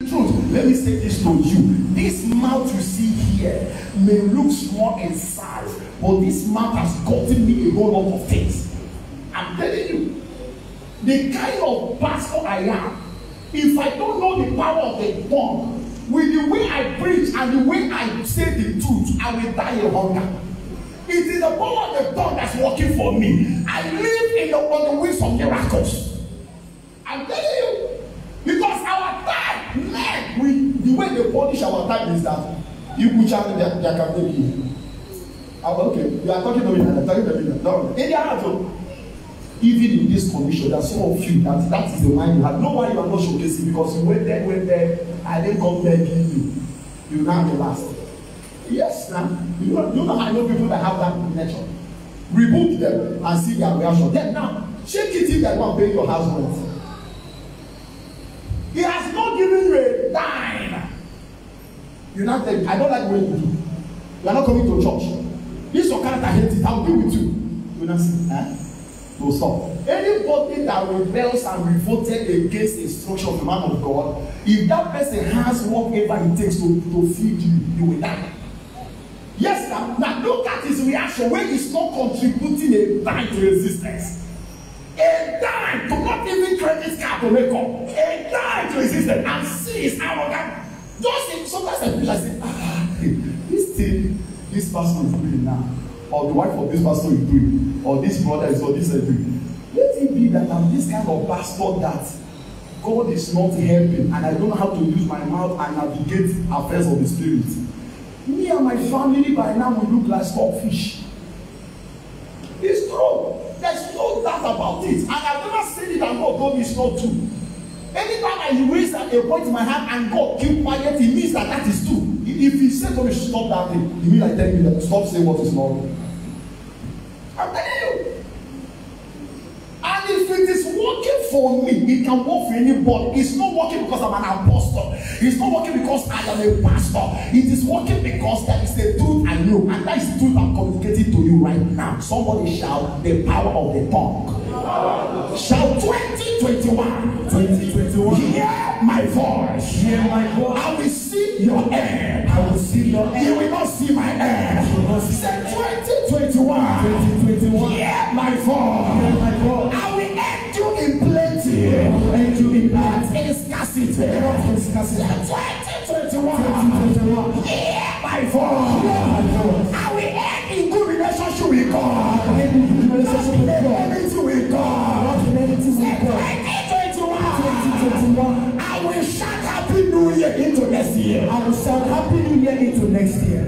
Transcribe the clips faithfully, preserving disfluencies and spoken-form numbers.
truth, let me say this to you. This mouth you see here may look small in size, but this mouth has gotten me a whole lot of things. I'm telling you, the kind of pastor I am, if I don't know the power of the tongue, with the way I preach and the way I say the truth, I will die of hunger. It is the power of the tongue that's working for me. I live in the, on the wings of miracles. I'm telling you, because our time, man, we, the way they punish our time is that you put challenge their, their captivity. Okay, you are talking to me, I'm talking to me. No, in their heart, even in this commission, there's some of you that that is the mind you have. No why you are not showcasing, because you went there, went there, and then come there, give you. You now the last. Yes, now you know, you know I know people that have that nature. Rebuke them and see their reaction. Then now, shake it if they want to pay your house rent. He has not given you a dime. You now tell me, I don't like what you do. You are not coming to church. This your character hates it. I'll be with you. You now see, eh? No stop. Anybody that rebels and revolted against the instruction of the man of God, if that person has whatever it takes to, to feed you, you will die. Yes, now, now look at his reaction when he's not contributing a dime to resistance. A dime to not even credit card to make up. A dime to resistance, and see his arrogant. Just in, sometimes I feel like say, ah, this thing, this person is doing now, or the wife of this pastor is doing, or this brother is or this is doing. Let it be that I'm this kind of pastor that God is not helping, and I don't know how to use my mouth and navigate affairs of the spirit. Me and my family by now will look like stockfish. It's true. There's no doubt about it. And I've never seen it and God told me it's not true. Anytime I raise a point in my hand and God keep quiet, it means that that is true. If he said to me, stop that thing, he means like telling me that stop saying what is not. I'm telling you. And if it is working for me, it can work for anybody. It's not working because I'm an apostle. It's not working because I am a pastor. It is working because there is a truth I know. And that is the truth I'm communicating to you right now. Somebody shout the power of the tongue. Shout twenty twenty-one. twenty twenty-one. Hear my voice. Hear my voice. I will see your end. I will see your end. You will not see my end. Say twenty twenty-one. twenty twenty-one. Hear my voice. Hear my voice. I will end you in plenty. I will end you in plenty. In scarcity. Not in scarcity. twenty twenty-one. twenty twenty-one. Hear my voice. Hear my voice. I will end in good relationship with God. I will end in good relationship with God. Anything with God. Not in anything with God. twenty twenty-one. twenty twenty-one. I will shout happy new year into next year. I will shout happy new year into next year.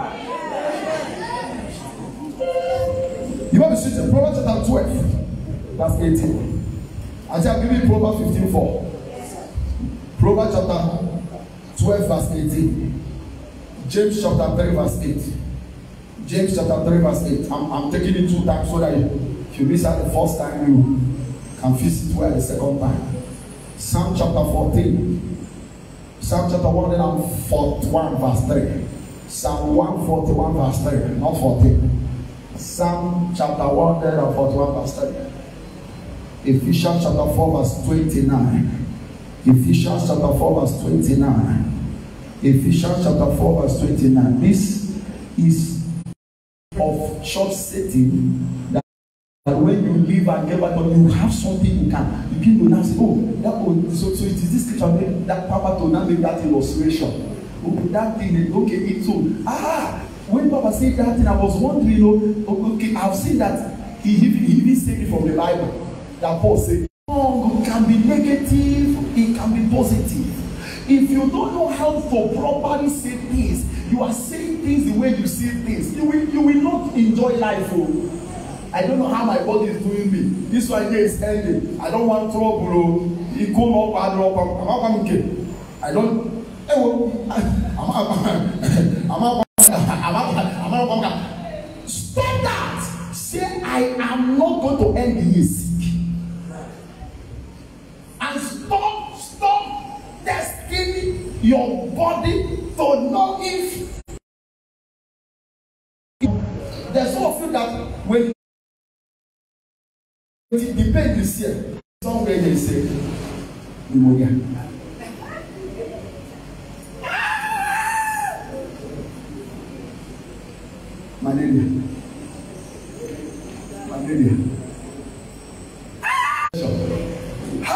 You want to see the Proverbs chapter twelve, verse eighteen. I shall give you Proverbs fifteen four. Proverbs chapter twelve, verse eighteen. James chapter three, verse eight. James chapter three, verse eight. I'm, I'm taking it two times so that you, if you miss out the first time, you can fix it well the second time. Psalm chapter fourteen. Psalm chapter one hundred forty-one, verse three. Psalm one forty-one, verse three, not fourteen. Psalm chapter one hundred forty-one, verse three. Ephesians chapter four, verse twenty-nine. Ephesians chapter four, verse twenty-nine. Ephesians chapter four, verse twenty-nine. This is of church setting that, that when you live and get back, you have something you can you begin to now say, oh, that oh, so, so it is this scripture make that Papa to now make that illustration. Oh, that thing, okay, it's so ah. When Papa said that thing, I was wondering, you know, okay, I've seen that he, he, he even said it from the Bible. That Paul said, tongue can be negative, it can be positive. If you don't know how to properly say things, you are saying things the way you see things, you will, you will not enjoy life. Oh. I don't know how my body is doing me. This one here is ending. I don't want trouble. Oh. You come up, I don't know. I don't. Stop that. Say, I am not going to end the year sick. And stop, stop testing your body to know if there's some of you that when the pain is here, somewhere they say pneumonia.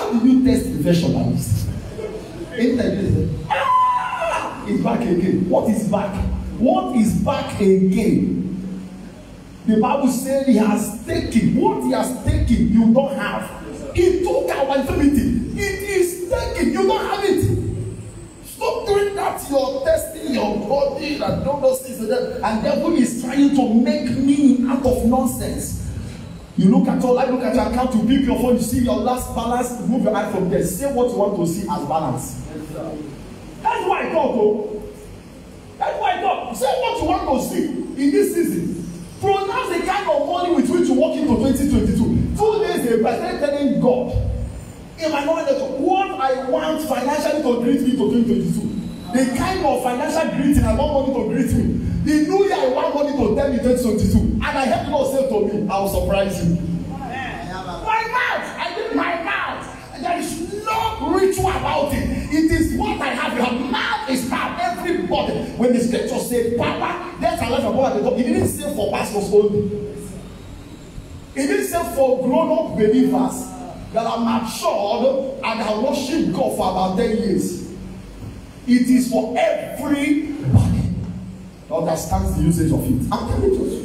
how did you test the version like this? Anytime ah, it's back again. What is back? What is back again? The Bible says he has taken. What he has taken, you don't have. He took our infirmity. It is taken. You don't have it. Stop doing that. You're testing your body and all those things. And devil is trying to make me out of nonsense. You look at your life, look at your account, you pick your phone, you see your last balance, move your eye from there. Say what you want to see as balance. That's why I talk, oh. That's why I talk. Say what you want to see in this season. Pronounce the kind of money with which you walk into twenty twenty-two. Two days ago, I started telling God, in my knowledge, what I want financially to greet me to twenty twenty-two. The kind of financial greeting I want money to greet me. The new year I want money to tell me twenty twenty-two. And I heard God say to me, I will surprise you. My mouth, I did my mouth. There is no ritual about it. It is what I have. Your mouth is mouth. Everybody. When the scripture said, Papa, there's a lot of at the top. It didn't say for pastors only. It didn't say for grown-up believers that are matured and have worshiped God for about ten years. It is for everybody that understands the usage of it. I'm telling you.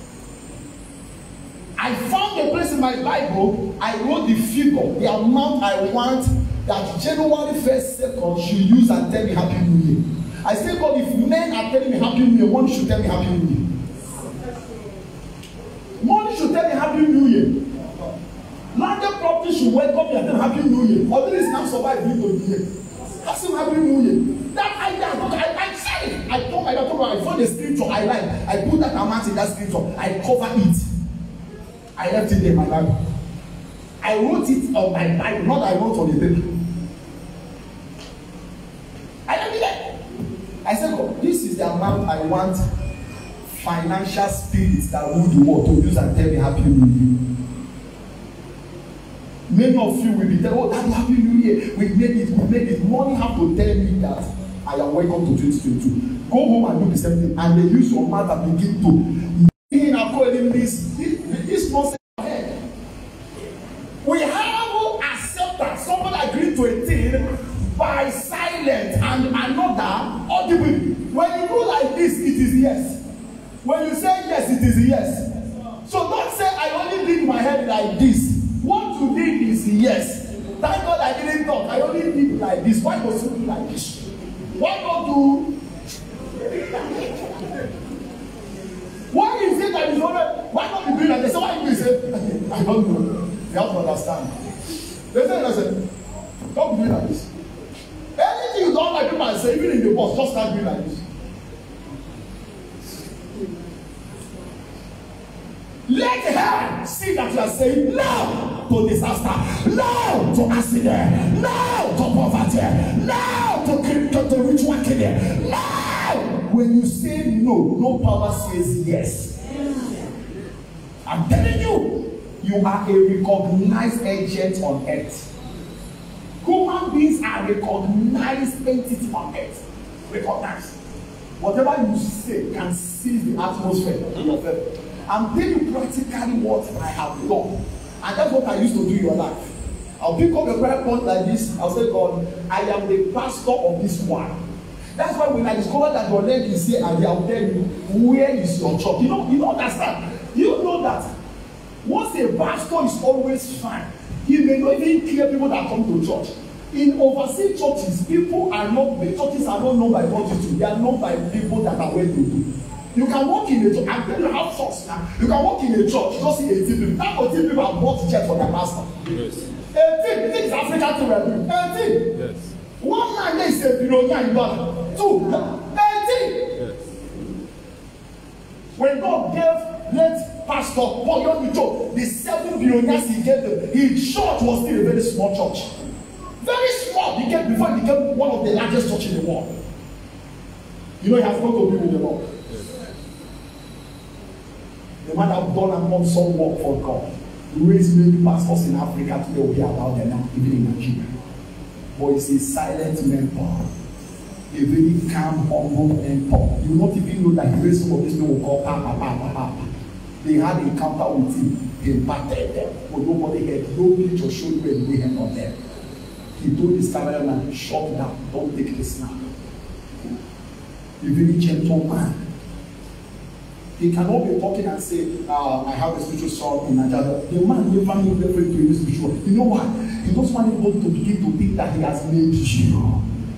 I found a place in my Bible. I wrote the figure, the amount I want that January first, second should use and tell me Happy New Year. I say, God, if men are telling me Happy New Year, one should tell me Happy New Year. Money should tell me Happy New Year. Landed property should welcome me and tell me Happy New Year. Or this now survive me to the year. Ask him Happy New Year. That idea, I, I said it. I told my daughter, I found the scripture I like. I put that amount in that scripture. I covered it. I left it there in my Bible. I wrote it on my Bible, not I wrote on the paper. I left it there. I said, God, this is the amount I want financial spirits that rule the world to use and tell me Happy New Year. Many of you will be telling, oh, Daddy, Happy New Year. We made it, we made it. Money have to tell me that I am welcome to twenty twenty-two. Go home and do the same thing. And they use your mouth and begin to begin according this, this nonsense ahead. We have accepted someone agreed to a thing by silence and another audibly. When you do like this, it is yes. When you say yes, it is yes. So don't say I only did my head like this. What you did is yes. Thank God I didn't talk. I only did like this. Why was you do like this? Why not do? Why is it that you don't? Why not you do like this? So why you say? I don't know. You have to understand. They say, listen, don't do like this. Anything you don't like, people say, even in the bus, just start doing like this. Let her see that you are saying no to disaster, no to accident, no to poverty, no to, to, to ritual killing. No! When you say no, no power says yes. I'm telling you, you are a recognized agent on earth. Human beings are recognized entity on earth. Recognized. Whatever you say can seize the atmosphere of earth. I'm telling you practically what I have done. And that's what I used to do in your life. I'll pick up a prayer point like this. I'll say, God, I am the pastor of this one. That's why when I discover that your leg is here and I'll tell you, where is your church? You know, you don't understand. You know that once a pastor is always fine, he may not even care people that come to church. In overseas churches, people are not, the churches are not known by multitude. They are known by people that are well to do. You can walk in a church, I'm telling you how church now. You can walk in a church, just see eighteen people. That eighteen people have bought church for their pastor. Yes. eighteen, this is African to review. eighteen. Yes. One man there is a billionaire in dollar. Two, eighteen. Yes. When God gave late Pastor Paul Yomicho the seven billionaires he gave them, his church was still a very small church. Very small. He came before he became one of the largest churches in the world. You know, he has gone to be with the Lord. The man have done and done some work for God. Raised many pastors in Africa today will hear about them now, even in Nigeria. But it's a silent mentor. A very calm, humble mentor. You will not even know that he raised some of these people called Papa, Papa, Papa. They had an encounter with him. He imparted them. But nobody had no picture showed where they had on them. He told his cameraman, shut down, don't take this now. A very gentle man. He cannot be talking and say, uh, I have a spiritual son in Nigeria. The man never made reference to his spiritual. You know why? He doesn't want anybody to begin to think that he has made you.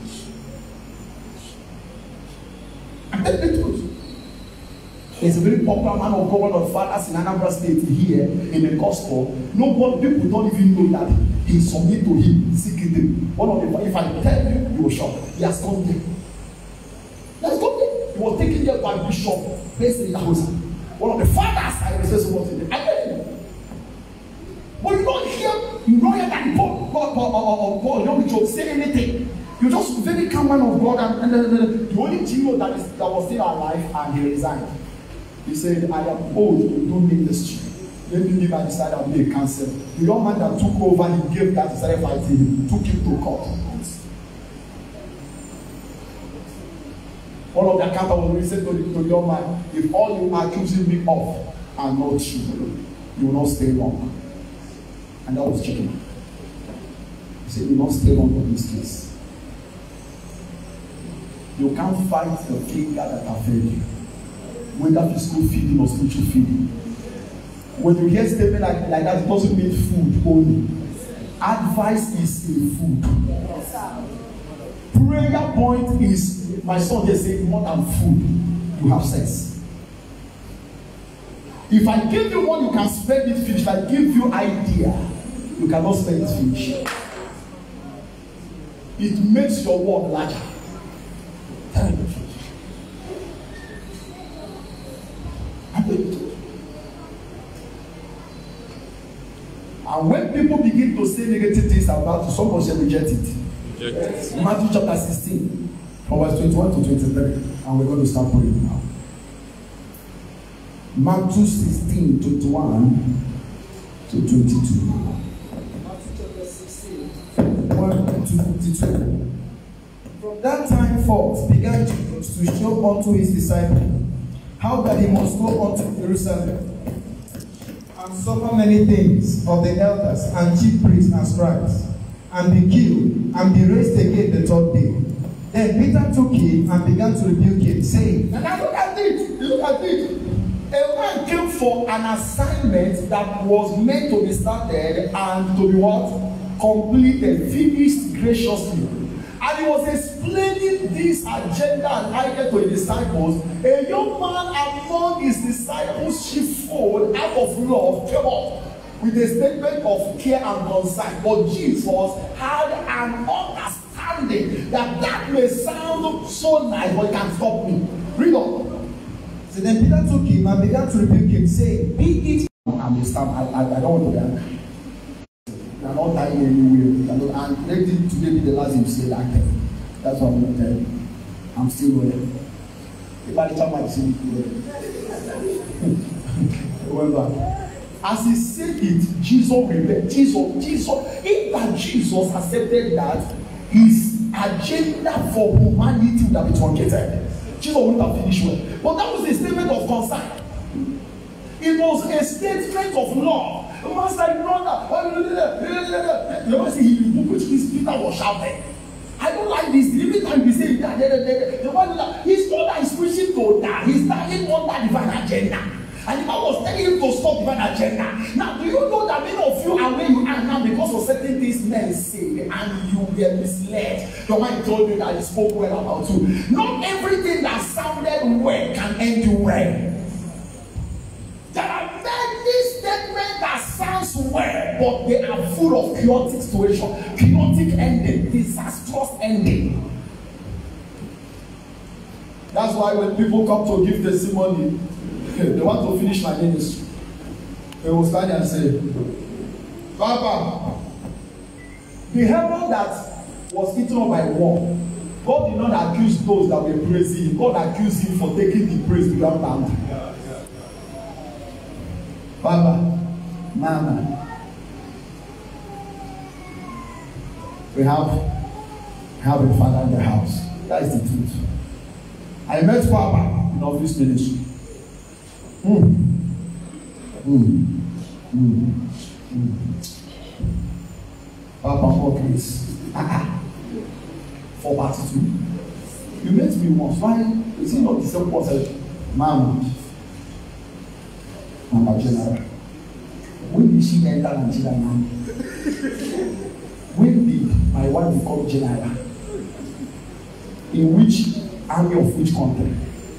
And tell the truth. He's a very popular man of God, one of the fathers in Anambra State here in the gospel. Nobody, people don't even know that he submit to him secretly. One of the, if I tell you, you will shock. He has come there. He has come there. He was taken there by Bishop based in Yahuza. One of the fathers I was supposed to be. I tell you. But you don't hear, you don't hear that Paul, Paul, Paul, or Paul, you don't say anything. You just very calm man of God, and, and, and, and the only G O that is that was still alive, and he resigned. He said, I am old to do ministry. Let me leave and decide I'll be a counsellor. The young man that took over, he gave that, he started fighting him, took him to court. One of the accountants was said to the, to the young man, if all you are accusing me of are not true, you will not stay long. And that was chicken. He said, you will not stay long in this case. You can't fight the finger that have fed you. Whether physical feeding or spiritual feeding. When you hear statement like, like that, it doesn't mean food only. Advice is in food. Prayer point is, my son just said, more than food, you have sex. If I give you one, you can spend it finish. If I give you idea, you cannot spend it finish. It makes your world larger. Tell me. And when people begin to say negative things about you, someone shall reject it. Reject it. Matthew chapter sixteen, from verse twenty-one to twenty-three, and we're going to start praying now. Matthew sixteen, twenty-one to twenty-two. Matthew chapter sixteen, one to twenty-two. From that time forth began Jesus to show unto his disciples how that he must go unto Jerusalem and suffer many things of the elders and chief priests and scribes, and be killed, and be raised again the third day. Then Peter took him and began to rebuke him, saying, And now look at it, look at it. A man came for an assignment that was meant to be started and to be what? Completed, finished graciously. And he was explaining this agenda and idea to his disciples. A young man among his disciples sheepfold out of love came up with a statement of care and concern. But Jesus had an understanding that that may sound so nice, but it can stop me. Read on. So then Peter took him and began to rebuke him, saying, Be it. I'm a stamp. I, I, I don't want to be angry. You are not dying anywhere. And let it today be the last thing you say that time. That's what I'm going to tell you. I'm still loyal. If I tell my sin, remember, as he said it, Jesus rebelled. Jesus, Jesus, if that Jesus accepted that, his agenda for humanity would have been truncated. Jesus wouldn't have finished well. But that was a statement of concern. It was a statement of love. Master, brother, you know, see, he rebuked which Peter was shouting. I don't like this. Every time we say that, the one that his father is preaching to that, he's starting on that divine agenda. And the man was telling him to stop divine agenda. Now, do you know that many of you are where you are now because of certain things men say and you were misled? Your mind told you that he spoke well about you. Not everything that sounded well can end you well. There are many statements that sounds well, but they are full of chaotic situation, chaotic ending, disastrous ending. That's why when people come to give testimony, they want to finish my ministry. They will stand and say, Papa, the heaven that was eaten up by war, God did not accuse those that were praising him. God accused him for taking the praise without boundary. Baba, Mama, we have, we have a father in the house. That is the truth. I met Papa in office ministry. Mm. Mm. Mm. Mm. Papa, more grace. Ah, four party two. You met me once. Why is it not the same person? Mama, Mama General. When did she enter Nigeria now? When did my wife become General? In which army of which country?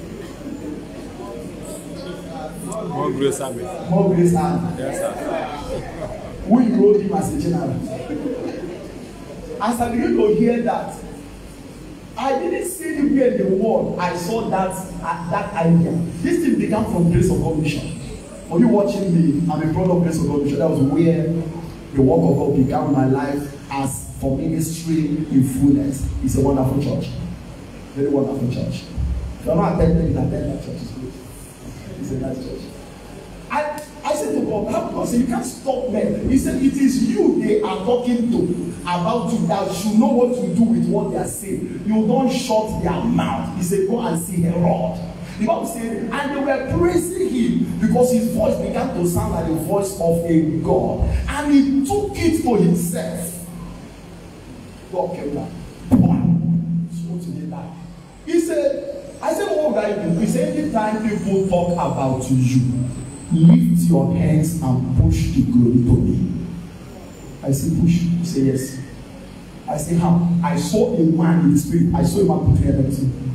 More Grace Army. More Grace Army. Yes, sir. Who enrolled him as a general? As I began to hear that, I didn't see anywhere in the world I saw that uh, that idea. This thing began from Grace of God Mission. For you watching me, I'm a product of Grace of God Mission. That was where the work of God began my life as for ministry in fullness. It's a wonderful church. Very wonderful church. If you're not attending, attend that church. It's good. It's a nice church. I, I said to God, how because you can't stop men. He said, it is you they are talking to about you that should know what to do with what they are saying. You don't shut their mouth. He said, go and see Herod. The Bible said, and they were praising him because his voice began to sound like the voice of a God. And he took it to himself. God came down. So to the die. He said, I said, what would I do? He said, anytime people talk about you, lift your hands and push the glory to me. I say push. He say yes. I say how? I saw a man in the spirit. I saw a man putting everything.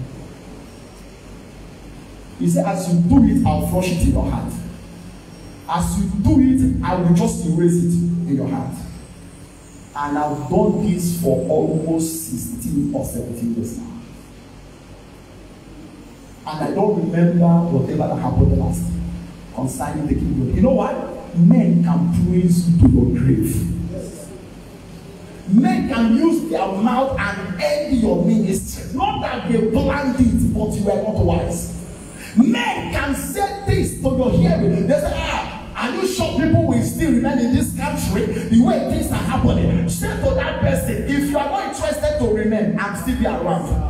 He said, as you do it, I'll flush it in your heart. As you do it, I will just erase it in your heart. And I've done this for almost sixteen or seventeen years now. And I don't remember whatever that happened last concerning taking glory. You know what? Men can praise you to your grave. Men can use their mouth and end your ministry. Not that they planned it, but you are not wise. Men can say this to your hearing. They say, ah, are you sure people will still remain in this country the way things are happening? Say to that person, if you are not interested to remain, I'm still be around.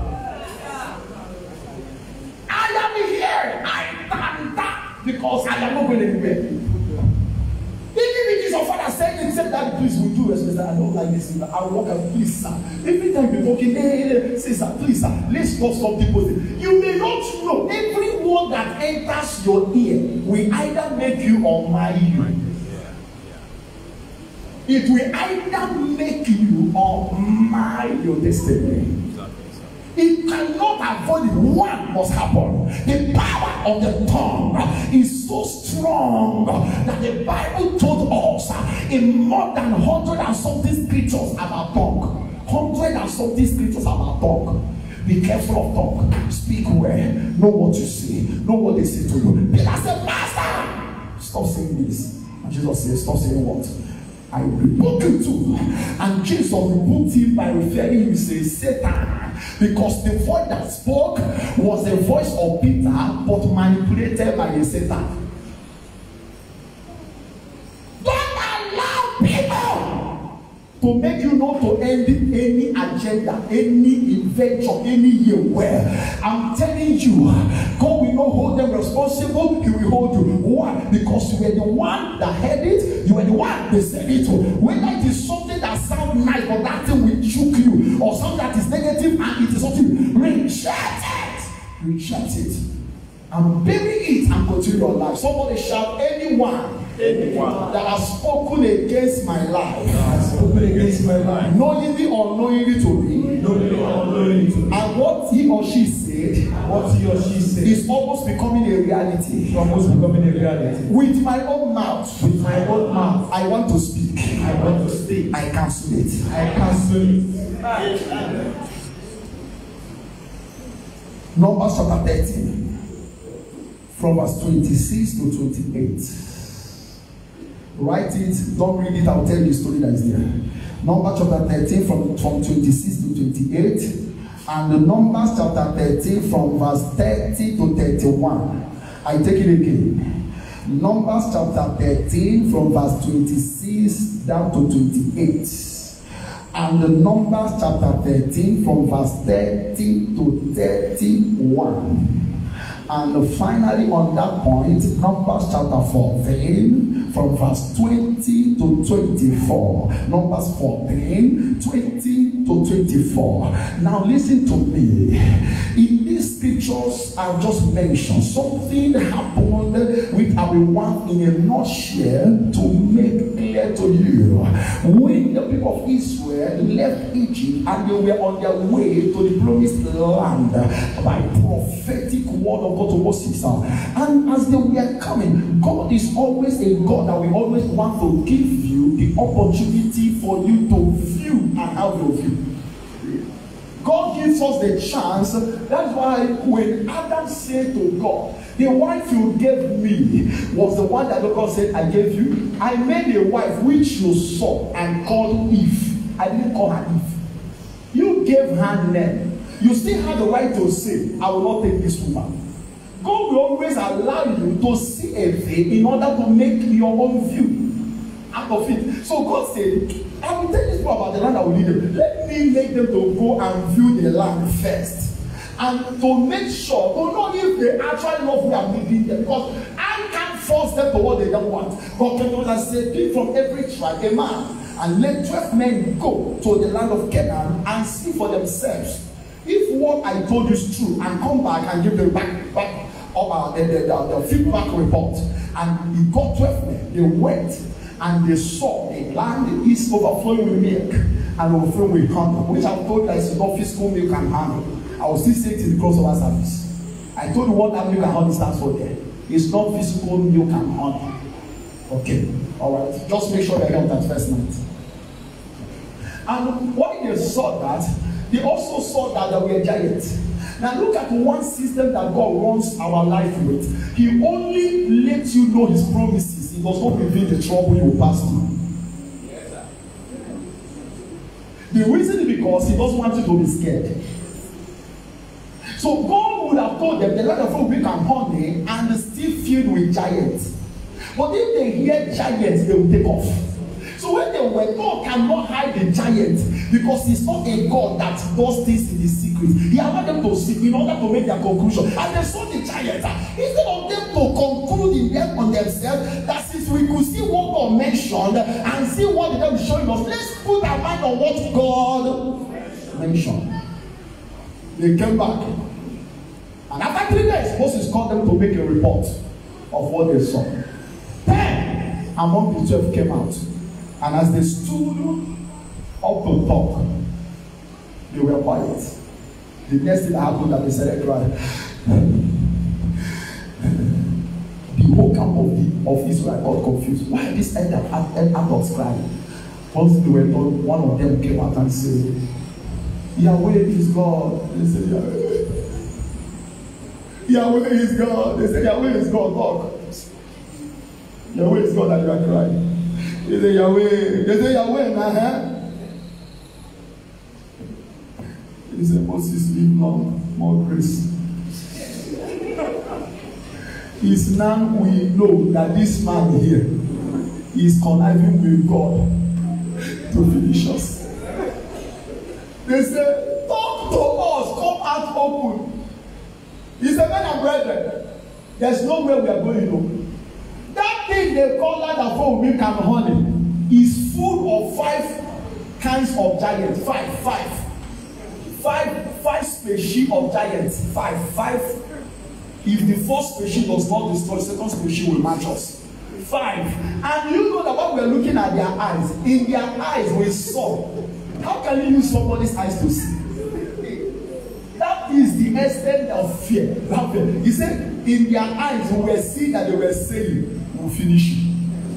I am here. I stand that because I am not going anywhere. Even if your father saying it, say that please will do respect. I don't like this. I will walk out, please, sir. Every time you're talking, hey, hey, say, sir, please, sir, let's stop some people. You may not know every word that enters your ear will either make you or marry you. It will either make you or marry your destiny. It cannot avoid it. One must happen. The power of the tongue is so strong that the Bible told us in more than hundred and something scriptures about tongue. Hundred and something scriptures about tongue. Be careful of tongue. Speak well. Know what you say. Know what they say to you. Peter said, Master, stop saying this. And Jesus said, stop saying what? I rebuke you too. And Jesus rebuked him by referring him to Satan. Because the voice that spoke was the voice of Peter, but manipulated by the Satan. Don't allow people to make you not to end any agenda, any invention, any year where I'm telling you, God will not hold them responsible, He will hold you. Why? Because you were the one that heard it, you were the one that said it. Whether it is something that sounds nice, but that thing will choke you, or something that is negative and it is something, reject it. Reject it. And bury it and continue your life. Somebody shout, anyone, anyone that has spoken against my life, has spoken against my life, knowingly or unknowingly to me, knowingly or unknowingly to me, and what he or she said, what he or she said, is almost becoming a reality. Almost becoming a reality. With my own mouth, with my own mouth, I want to speak. I want to speak. I cancel it. I cancel it. Numbers chapter thirteen. From verse twenty-six to twenty-eight. Write it, don't read it, I'll tell you the story that is there. Numbers chapter thirteen from, from twenty-six to twenty-eight. And the Numbers chapter thirteen from verse thirty to thirty-one. I take it again. Numbers chapter thirteen from verse twenty-six down to twenty-eight. And the Numbers chapter thirteen from verse thirty to thirty-one. And finally, on that point, Numbers chapter fourteen, from verse twenty to twenty-four. Numbers fourteen, twenty to twenty-four. Now listen to me. In these scriptures I've just mentioned, something happened which I will want in a nutshell to make clear to you. When the people of Israel left Egypt and they were on their way to the promised land by prophetic word of God to Moses, and as they were coming, God is always a God that will always want to give you the opportunity for you to view and have your view. God gives us the chance. That's why when Adam said to God, the wife you gave me was the one that God said, I gave you. I made a wife which you saw and called Eve. I didn't call her Eve. You gave her name. You still have the right to say, I will not take this woman. God will always allow you to see a thing in order to make your own view out of it. So God said, I will tell these people about the land I will lead them. Let me make them to go and view the land first. And to make sure, to know if they actually love where I'm leading them. Because I can't force them to what they don't want. But God has said, pick from every tribe a man. And let twelve men go to the land of Canaan and see for themselves if what I told you is true, and come back and give them back, back uh, the, the, the, the feedback report. And he got twelve men. They went and they saw the land is overflowing with milk and overflowing with honey, which I told that is not physical milk and honey. I will still say it in the crossover service. I told you what that milk and honey stands for there. It's not physical milk and honey. Okay, all right. Just make sure they help that first night. And when they saw that, they also saw that there were giants. Now look at one system that God runs our life with. He only lets you know his promises. He does not reveal the trouble you will pass through. Yes, sir. The reason is because he doesn't want you to be scared. So God would have told them the land of fruit, milk and honey, and still filled with giants. But if they hear giants, they will take off. So when they were, God cannot hide the giants because he's not a God that does things in the secret. He allowed them to see in order to make their conclusion. And they saw the giants. Instead of them to conclude in them on themselves, that since we could see what God mentioned and see what the devil is showing us, let's put our mind on what God mentioned. They came back. And after three days, Moses called them to make a report of what they saw. Ten among the twelve came out. And as they stood up to talk, they were quiet. The next thing that happened that they started crying. The whole camp of, the, of Israel got confused. Why this end up adults crying? Once they were done, one of them came out and said, Yahweh is God. They said, Yahweh. Yahweh is God. They said, Yahweh is God. Talk. Yahweh is God and you are crying. They say Yahweh. They say Yahweh now, huh? He said, Moses, live long, more grace. It's now we know that this man here is conniving with God to finish us. They say, talk to us, come out open. He said, men and brethren, there's nowhere we are going to. That thing they call land of fruit, milk and honey is full of five kinds of giants. Five, five. Five, five species of giants. Five, five. If the first species does not destroy, the second species will match us. Five. And you know that when we are looking at their eyes, in their eyes we saw. How can you use somebody's eyes to see? That is the extent of fear. He said, in their eyes we were seeing that they were saying, we'll finish you.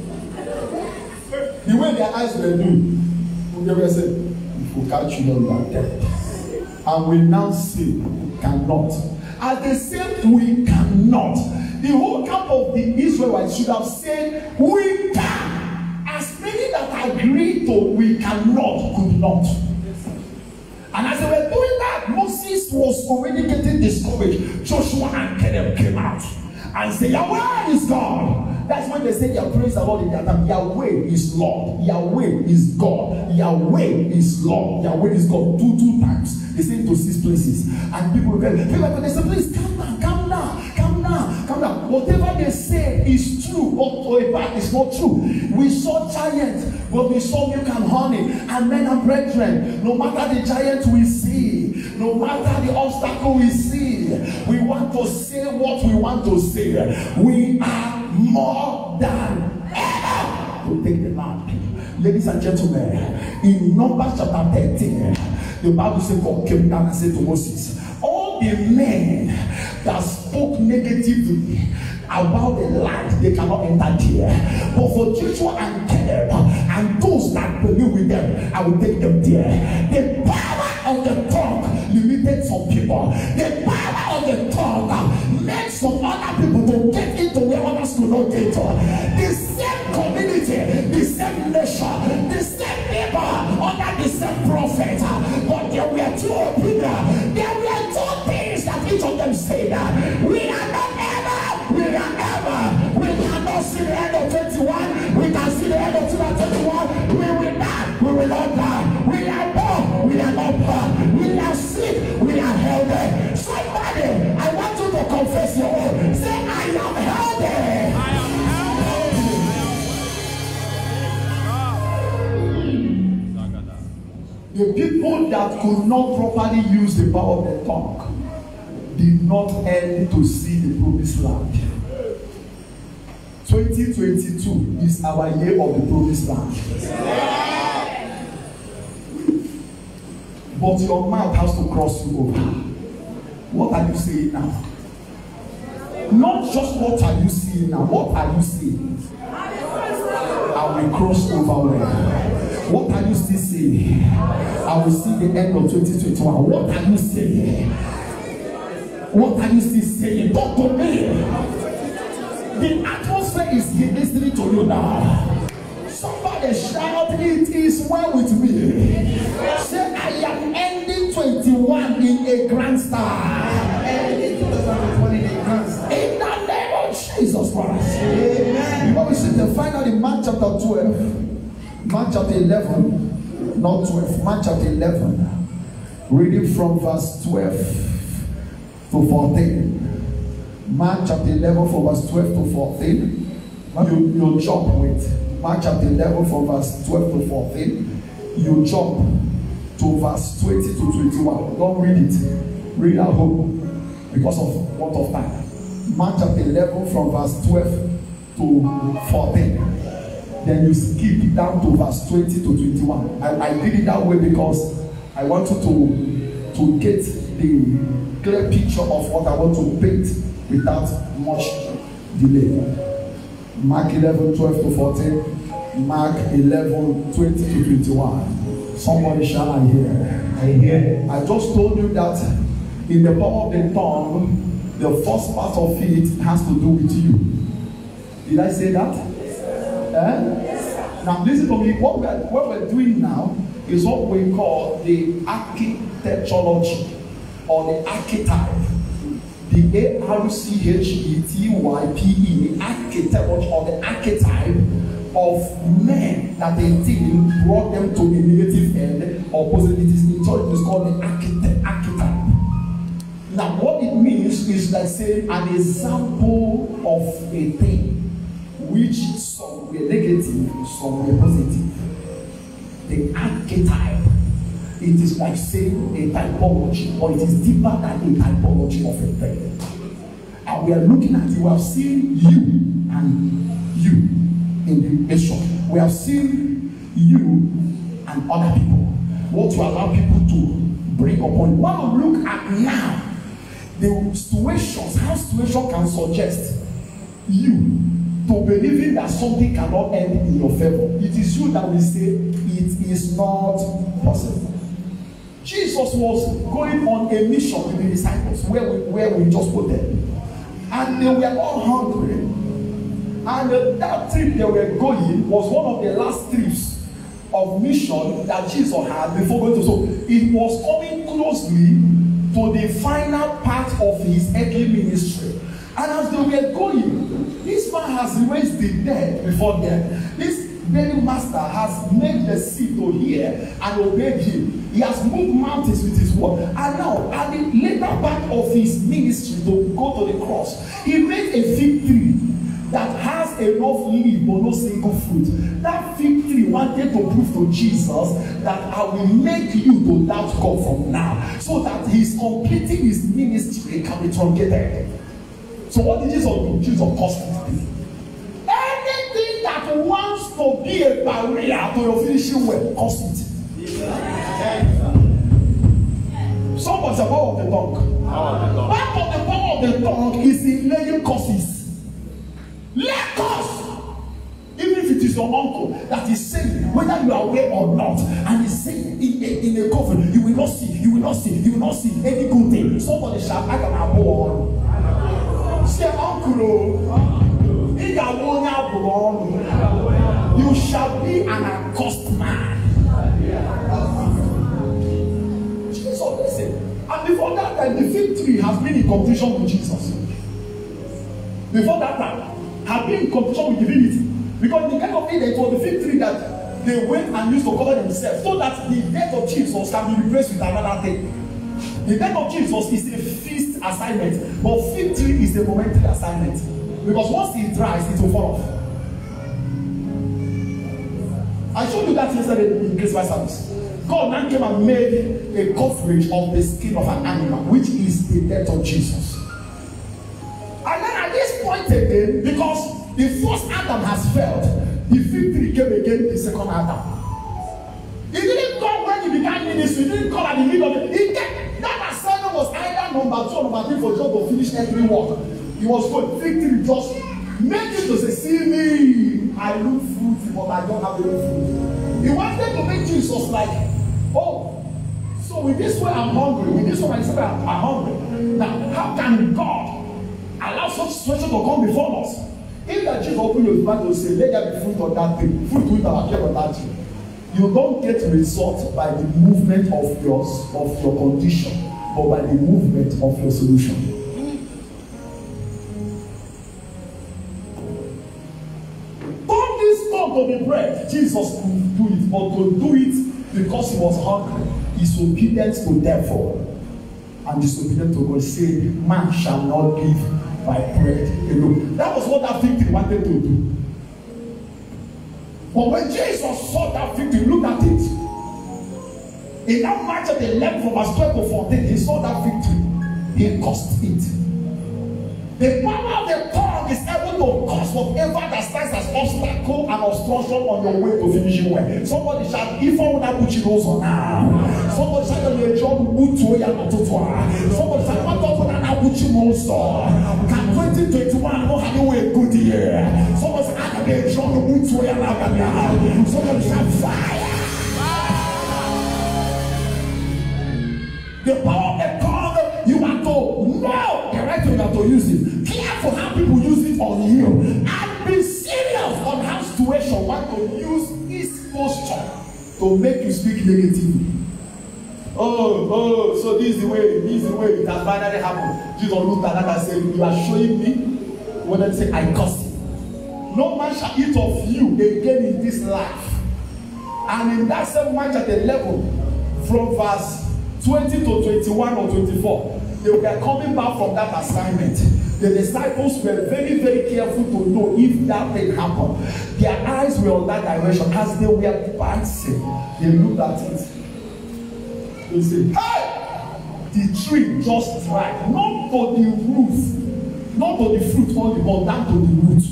The way their eyes were doing, they were saying, if we catch you, you are dead. And we now say, we cannot. As they said, we cannot. The whole camp of the Israelites should have said, we can. As many that agreed to, we cannot, could not. And as they were doing that, Moses was already getting discouraged. Joshua and Caleb came out and said, Yahweh is God. That's when they say their praise the Lord in their time. Yahweh is Lord. Yahweh is God. Yahweh is Lord. Yahweh is God. Two, two times. They say it to six places. And people will go, people will say, please calm down, calm down, calm down, calm down. Whatever they say is true, or, or in fact it's not true. We saw giants, but we saw milk and honey. And men and brethren, no matter the giant we see, no matter the obstacle we see, we want to say what we want to say. We are more than ever to take the land. Ladies and gentlemen, in Numbers chapter thirteen, the Bible says God came down and said to Moses, all the men that spoke negatively about the land, they cannot enter there. But for Joshua and Caleb and those that believe with them, I will take them there. The power of the tongue limited some people. The power of the tongue made some other people to get into where others could not get to. The same community, the same nation, the same people under the same prophet. But there were two opinions. There were two things that each of them said. We are not ever, we are ever. We cannot see the end of twenty-one. We can see the end of twenty twenty-one. We will not, we will not die. We are poor, we are not poor. We are sick, we are healthy. Somebody, I want you to confess your own. Say, I am healthy. I am healthy. The people that could not properly use the power of the tongue did not end to see the promised land. twenty twenty-two is our year of the promised land. But your mouth has to cross you over. What are you saying now? Not just what are you seeing now. What are you seeing? I will cross over where? What are you still saying? I will see the end of twenty twenty-one. What are you saying? What are you still saying? Talk to me. The atmosphere is listening to you now. Somebody shout, it is well with me. Say, I am ending twenty-one in a grand style. Ending twenty twenty-one in a grand style. In the name of Jesus Christ. Amen. You know, we see the final in Mark chapter twelve. Mark chapter eleven, not twelve, Mark chapter eleven, reading from verse twelve to fourteen. Mark chapter eleven from verse twelve to fourteen. You, you jump with Mark chapter eleven from verse twelve to fourteen. You jump to verse twenty to twenty-one. Don't read it. Read at home because of want of time. Mark chapter eleven from verse twelve to fourteen. Then you skip down to verse twenty to twenty-one. I, I did it that way because I want you to, to get the clear picture of what I want to paint without much delay. Mark eleven, twelve to fourteen. Mark eleven, twenty to twenty-one. Somebody shall I hear. I hear. I just told you that in the power of the tongue, the first part of it has to do with you. Did I say that? Eh? Now listen to me. What we're, what we're doing now is what we call the architecturology or the archetype. The A R C H E T Y P E, the architecturology or the archetype of men that they think brought them to a negative end or positive. It is in church, it's called the architect, archetype. Now what it means is like saying an example of a thing which some were negative, some were positive. The archetype, it is like saying a typology, or it is deeper than a typology of a thing. And we are looking at it, we have seen you and you in the nation. We have seen you and other people. What to allow people to bring upon you. What we look at now, the situations, how situation can suggest you to believing that something cannot end in your favor. It is you that will say it is not possible. Jesus was going on a mission with the disciples where we, where we just put them. And they were all hungry. And uh, that trip they were going was one of the last trips of mission that Jesus had before going to. So it was coming closely to the final part of his earthly ministry. And as they were going, this man has raised the dead before them. This very master has made the sick to hear and obey him. He has moved mountains with his word. And now, at the later part of his ministry to go to the cross, he made a fig tree that has enough leaf but no single fruit. That fig tree wanted to prove to Jesus that I will make you to doubt God from now, so that he's completing his ministry can be truncated. So what did Jesus do? Jesus caused it. Anything that wants to be a barrier to your finishing work, cause it. Somebody's the power of the tongue. Part of the power of the tongue is in laying curses. Let cause. Even if it is your uncle that is saying, whether you are aware or not, and he's saying in a, in a covenant, you will not see, you will not see, you will not see any good thing. Somebody shall I can have one. Say, uncle, you shall be an accursed man. Jesus, listen. And before that time, the fig tree has been in competition with Jesus. Before that time, have been in competition with divinity. Because in the kind of thing, it was the fig tree that they went and used to cover themselves, so that the death of Jesus can be replaced with another thing. The death of Jesus is a feast assignment, but fig tree is a momentary assignment. Because once it dries, it will fall off. I showed you that yesterday in Christmas service. God now came and made a coverage of the skin of an animal, which is the death of Jesus. And then at this point again, because the first Adam has failed, the fig tree came again, the second Adam. He didn't come when he began ministry, he didn't come at the middle of it. He came, that assignment was either number two or number three for God to finish every work. He was good. Fig tree just make it to say, see me, I look fruity, but I don't have any fruit. He wanted to make Jesus like, oh, so with this way I'm hungry, with this way I'm hungry. Now, how can God allow such situation to come before us? If that Jesus open your mouth to say, let there be fruit on that thing, fruit will not appear on that tree. You don't get result by the movement of your of your condition, but by the movement of your solution. Turn this stone to be bread. Jesus could do it, but to do it because he was hungry, his obedience to therefore, and disobedient to God, say, man shall not live by bread alone. That was what that fig tree wanted to do. But when Jesus saw that fig tree, look at it. In that Mark chapter eleven from verse twelve to fourteen, he saw that fig tree. He cursed it. The power of the tongue is able to cause whatever that stands as obstacle and obstruction on your way to finishing well. Somebody shout, if I would have put you on now. Somebody shout, the job would to ya not to somebody shout, what up and I put you on. Can twenty twenty-one know how you a good year? Somebody shout, I can be job would to ya now. Somebody shout, fire. The power of the tongue, you are to know the right way you have to use it. Careful how people use it on you. And be serious on how situation want to use this posture to make you speak negatively. Oh, oh, so this is the way, this is the way it has finally happened. Jesus looked at that and said, you are showing me when they say, I curse you. No man shall eat of you again in this life. And in that same Mark chapter eleven, from verse twenty to twenty-one or twenty-four, they were coming back from that assignment. The disciples were very, very careful to know if that thing happened. Their eyes were on that direction. As they were advancing, they looked at it. They said, hey! The tree just dried. Not to the roof, not to the fruit only, but down to the root.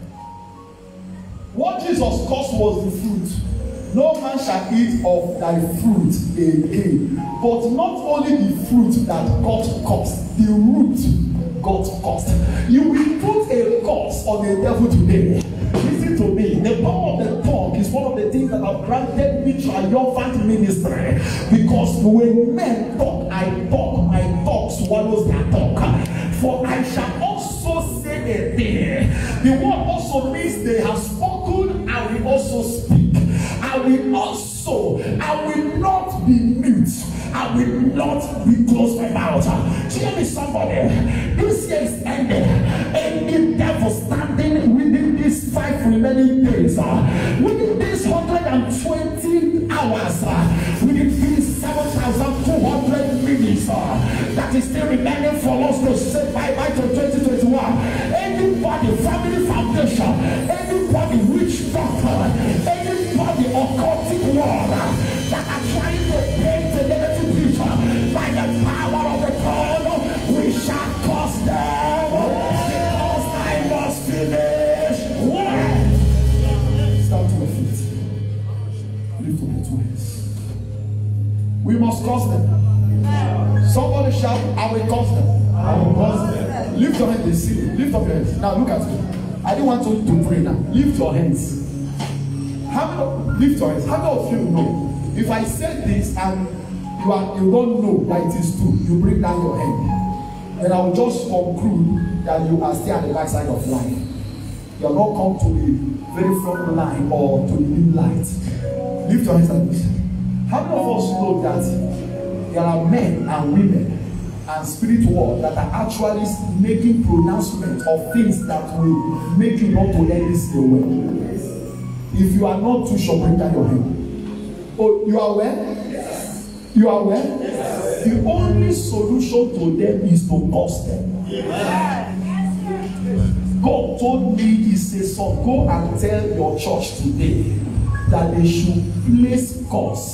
What Jesus caused was the fruit. No man shall eat of thy fruit again. But not only the fruit that got cursed, the root got cursed. You will put a curse on the devil today. Listen to me. The power of the tongue is one of the things that have granted me triumphant ministry. Because when men talk, I talk. My talk swallows their talk. For I shall also say a thing. The word also means they have spoken, I will also speak. I will also, I will not be mute. I will not be close my mouth. Hear me, somebody. This year is ended. Any devil standing within these five remaining days, within these one hundred twenty hours, within these seven that is still remaining for us to say bye bye to twenty twenty-one. Anybody, family foundation, anybody, witch doctor, anybody, occultic world that are trying to paint a negative picture by the power of the tongue, we shall cause them because I must finish. What? Stand to your feet. Lift up your two hands. We must cause them. Somebody shout, I will cause them. I will cause them. Lift your hands and see. Lift up your hands. Now look at me. I didn't want you to pray now. Lift your hands. How many, lift your hands. How many of you know? If I said this and you are you don't know that it is true, you bring down your hand. Then I will just conclude that you are still at the right side of life. You are not come to the very front line or to the dim light. Lift your hands like this. How many of us know that there are men and women and spirit world that are actually making pronouncements of things that will make you not to let this go well? If you are not too sure, bring down your hand. Oh, you are aware? Yes. You are aware? Yes. The only solution to them is to curse them. Yes. God told me, He says, so go and tell your church today that they should place curse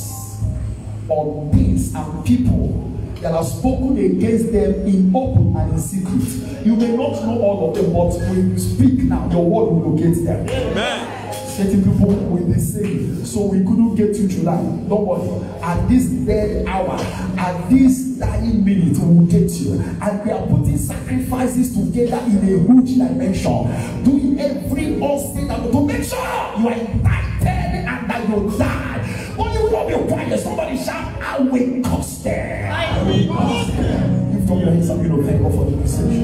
on things and people that have spoken against them in open and in secret. You may not know all of them, but when you speak now, your word will locate them. Amen. Certain people will be saying, so we couldn't get you July. Don't worry. At this dead hour, at this dying minute, we will get you. And we are putting sacrifices together in a huge dimension, doing every all-state to make sure you are indicted and that you die. But you will not be quiet. Somebody shout, I will curse them. I will curse them. Lift up your hands and you know, thank God for the message.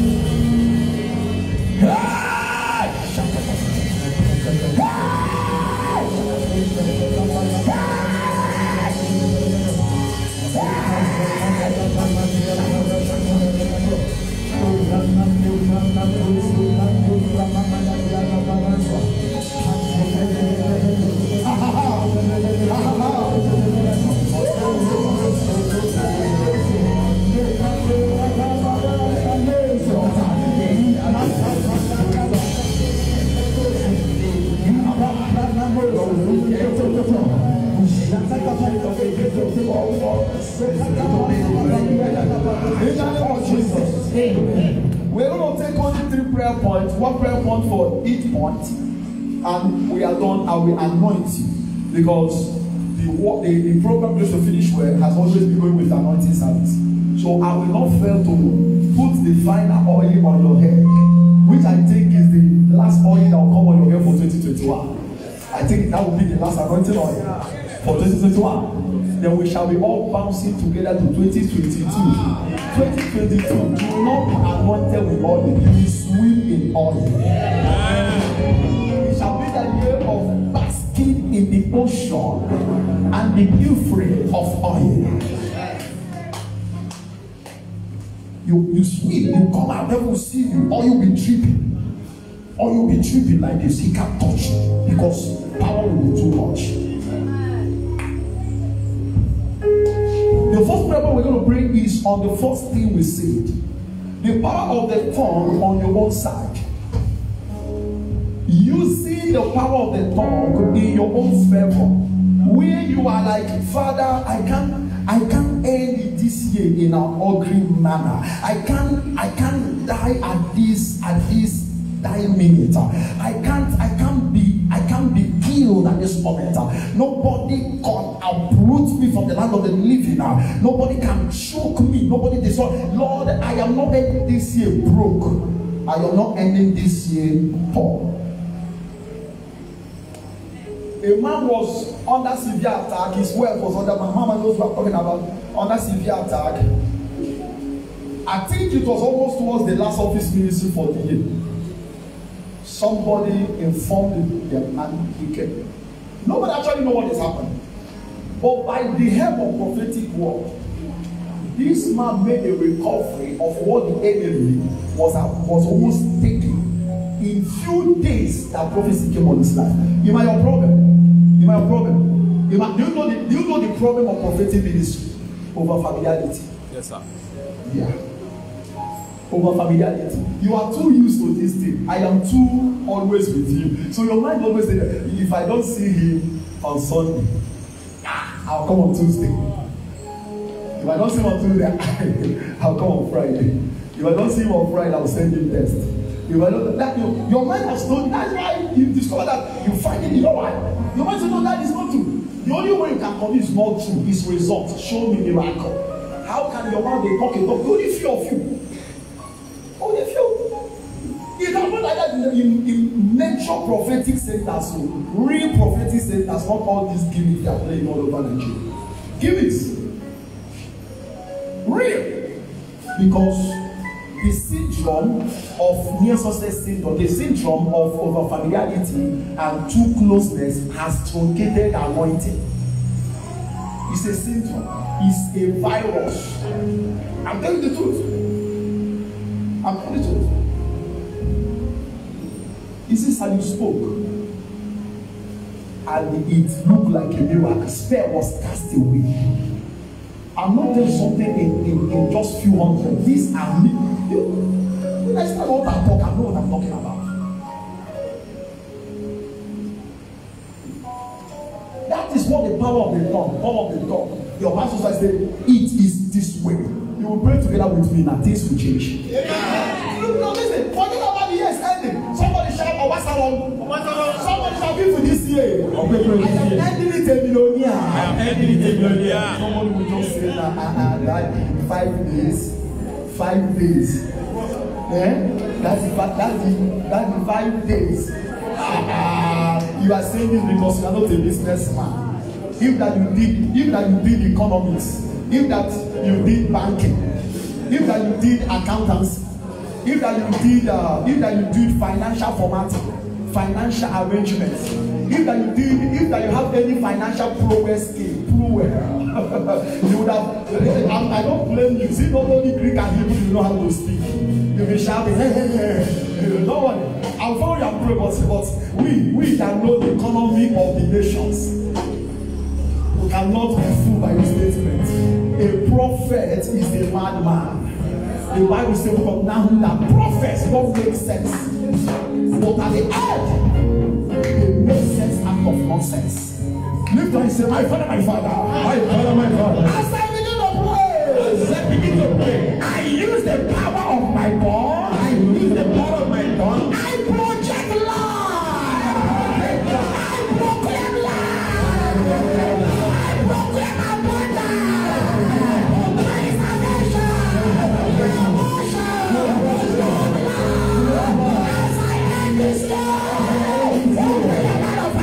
We're going to take only three prayer points, one prayer point for each point, and we are done. I will anoint you because the, the, the program just to finish well has always been going with anointing service. So I will not fail to put the final oil on your head, which I think is the last oil that will come on your head for twenty twenty-one. I think that will be the last anointing oil for twenty twenty-one. Then we shall be all bouncing together to twenty twenty-two. twenty twenty-two, you will not be anointed with oil, you will swim in oil. It shall be the year of basking in the ocean and the inflow of oil. You, you swim, you come out, never will see you, or you'll be dripping. Or you'll be dripping like this. He can't touch you because power will be too much. The first prayer we're going to pray is on the first thing we said. The power of the tongue on your own side. Using the power of the tongue in your own favor. Where you are like, Father, I can't I can't end it this year in an ugly manner. I can't I can't die at this at this dying minute. I can't I can't be I can't be killed at this moment. Nobody can uproot me from the land of the living. Nobody can choke me. Nobody destroy. Lord, I am not ending this year broke. I am not ending this year poor. A man was under severe attack. His wife was under. My mama knows what I'm talking about. Under severe attack. I think it was almost towards the last office ministry for the year. Somebody informed them and he came. Nobody actually know what is happening. But by the help of prophetic word, this man made a recovery of what the enemy was, was almost taking. In few days, that prophecy came on his life. Am I your problem? Am I your problem? Am I, do, you know the, do you know the problem of prophetic ministry? Over familiarity. Yes, sir. Yeah. Over familiarity. You are too used to this thing. I am too always with you. So your mind always say, if I don't see him on Sunday, I'll come on Tuesday. If I don't see him on Tuesday, I'll come on Friday. If I don't see him on Friday, I'll send him text. If I don't, that, you, your mind has told you. That's why you discover that you find it. You know why? Your mind says, no, that is not true. The only way you can convince not true is results. Show me miracle. How can your mind be talking about only few of you? Only few. It happened like that in, in, in major prophetic centers, so real prophetic centers, not all these gimmicks they are playing all over Nigeria. Gimmicks. Real. Because the syndrome of near success syndrome, the syndrome of overfamiliarity and too closeness has truncated anointing. It's a syndrome. It's a virus. I'm telling the truth. I'm telling the truth. This is how you spoke. And it looked like a miracle. Spell was cast away. I'm not doing something in, in, in just few hundred. These are me. You, when I start what I talk, I know what I'm talking about. That is what the power of the tongue, power of the tongue. Your pastor says, it is this way. You will pray together with me, and things will change. Yeah. Look, no, listen, forget about the years ending. Somebody shout, Obasalon. Somebody shall be for this year. I am ending it a millionaire. I am ending it a millionaire. Somebody will just say that, uh, uh, that in five days, five days. Eh? That's the that's the that's the five days. Uh, you are saying this because you are not a businessman. If that you did, if that you did economics, if that you did banking, if that you did accountancy, if that you did, uh, if that you did financial formatting, financial arrangements, if that you did, if that you have any financial prowess skill, prowess, you would have. I, I don't blame you. See, not only Greek and Hebrew, you know how to speak. You'll be shouting, hey, hey, hey. Don't worry. I'll follow your prayer, but, but we, we that know the economy of the nations, we cannot be fooled by this statement. A prophet is a madman. The Bible says, from now that prophets don't make sense. But at the end, they make sense out of nonsense. Lift up and say, my father, my father. My father, my father. As I begin to pray, as I begin to pray, I use the power of my tongue. I use the power of my tongue. I project life. I proclaim life. I proclaim abundance. As I end this day, open the light of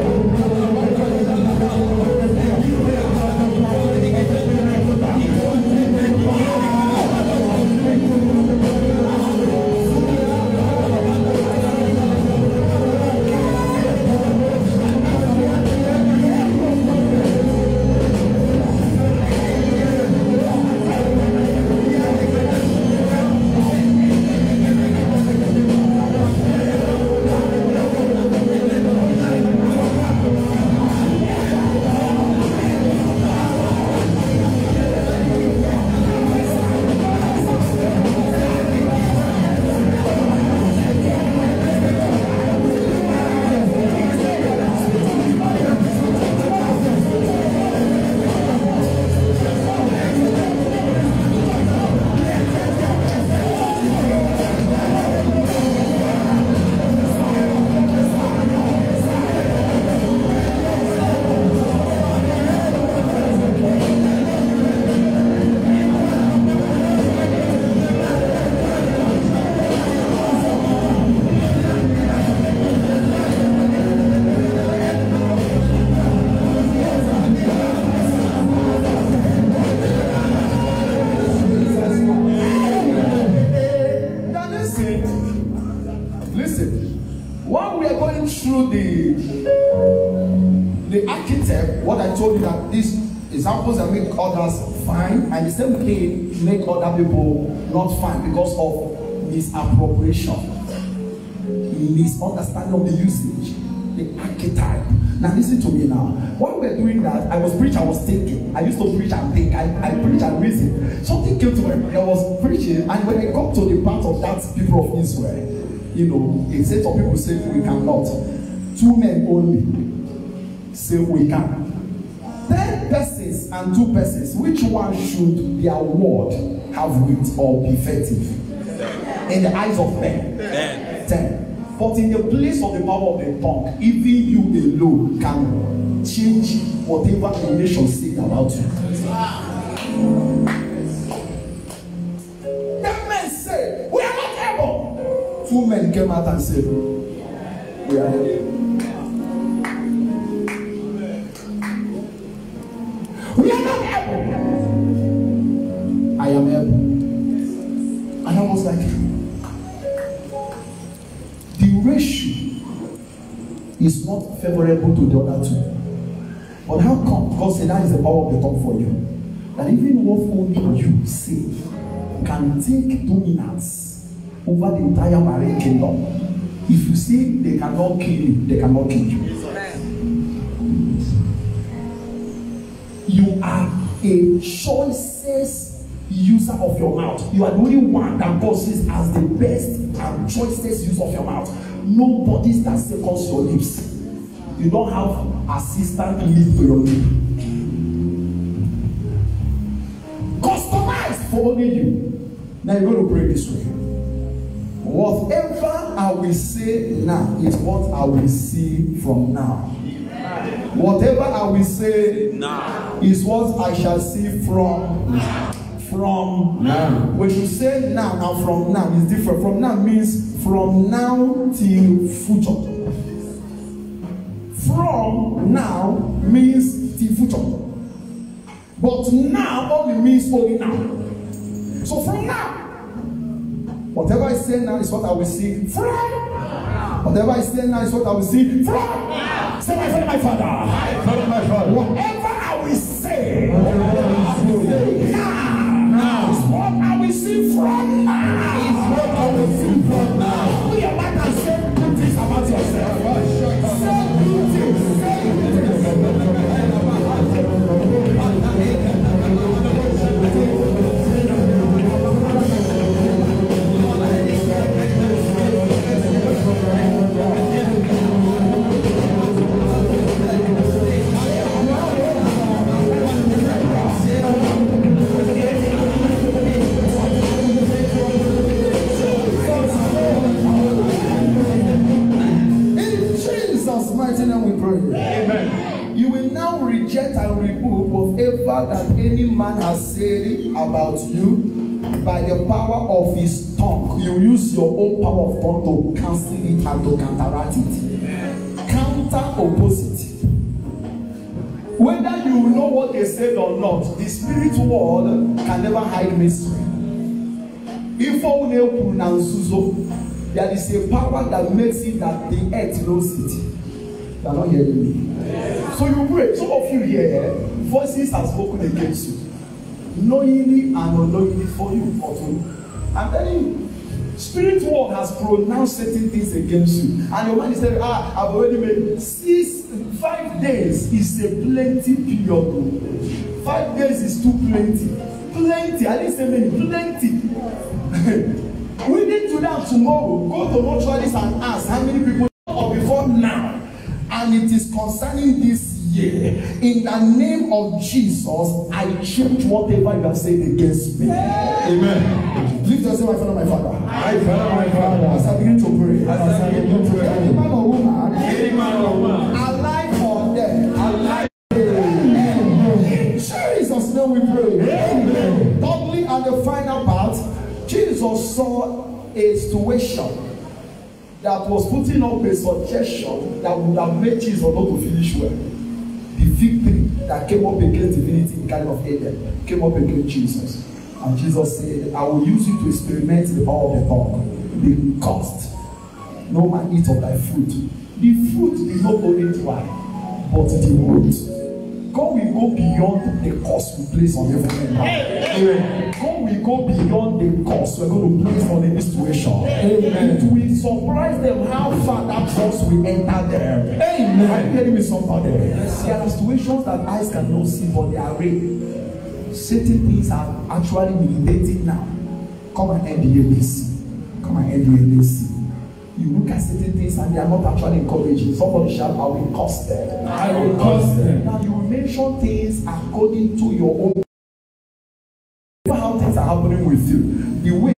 examples that make others fine, and the same thing make other people not fine because of misappropriation, misunderstanding of the usage, the archetype. Now listen to me now. While we're doing that, I was preaching, I was thinking. I used to preach and think. I, I preach and reason. Something came to me. I was preaching, and when I got to the part of that people of Israel, you know, it said some people say we cannot. Two men only say we can. Ten persons and two persons, which one should their word have weight or be effective? In the eyes of men. Ten. Ten. But in the place of the power of the tongue, even you alone can change whatever the nation said about you. That men say, we are not able. Two men came out and said, we are able. We are not able. I am able. And I was like, the ratio is not favorable to the other two. But how come? Because that is the power of the tongue for you. That even what only you say can take dominance over the entire marine kingdom. If you say they cannot kill you, they cannot kill you. You are a choicest user of your mouth. You are the only one that God sees as the best and choicest use of your mouth. Nobody that seconds your lips. You don't have assistant lip to your lip. Customized for only you. Now you're going to pray this way. Whatever I will say now is what I will see from now. Whatever I will say now is what I shall see from now. From now. When you say now, now from now is different. From now means from now till future. From now means till future. But now only means only now. So from now, whatever I say now is what I will see from now. Whatever I say now is what I will see from now. Say my father, my father. My father, my father. Whatever I will say now. Now is what I will see from now. Is what I will see from now. Open your mouth and say good things about yourself. Say good things. Say good things. And remove whatever that any man has said about you by the power of his tongue. You use your own power of tongue to cancel it and to counteract it. Counter opposite. Whether you know what they said or not, the spirit world can never hide mystery. If only there is a power that makes it that the earth knows it. You are not hearing me. So you pray. Some of you here, voices have spoken against you, knowingly and unknowingly for you or to. I'm telling you, spirit world has pronounced certain things against you, and your mind is saying, ah, I've already made six, five days is a plenty period. Five days is too plenty. Plenty. I didn't say many. Plenty. We need to now tomorrow go to mortuaries and ask how many people or before now. And it is concerning this year. In the name of Jesus, I change whatever you have said against me. Amen. Lift yourself, my father, my father. My father, my father. As I begin to pray. As I begin to pray. Any man or woman. Any man or woman. Alive or dead. Alive. In Jesus' name we pray. Amen. Thirdly, and the final part, Jesus saw a situation that was putting up a suggestion that would have made Jesus not to finish well. The victory that came up against divinity in the Garden of Eden came up against Jesus. And Jesus said, I will use you to experiment the power of the tongue. The cost. No man eat of thy fruit. The fruit is not only dry, but the root. God will go beyond the cost we place on everything. Amen. God will go beyond the cost we're going to place on any situation. Amen. It will surprise them how far that cost will enter them. Amen. Are you hearing me, somebody? Yes, there are situations that eyes cannot see, but they are real. Certain things are actually militating now. Come and end the A B C. Come and end the A B C. You look at certain things and they are not actually encouraging. Somebody shout, I will cost them. I will cost them. Now you will mention things according to your own. How things are happening with you. The way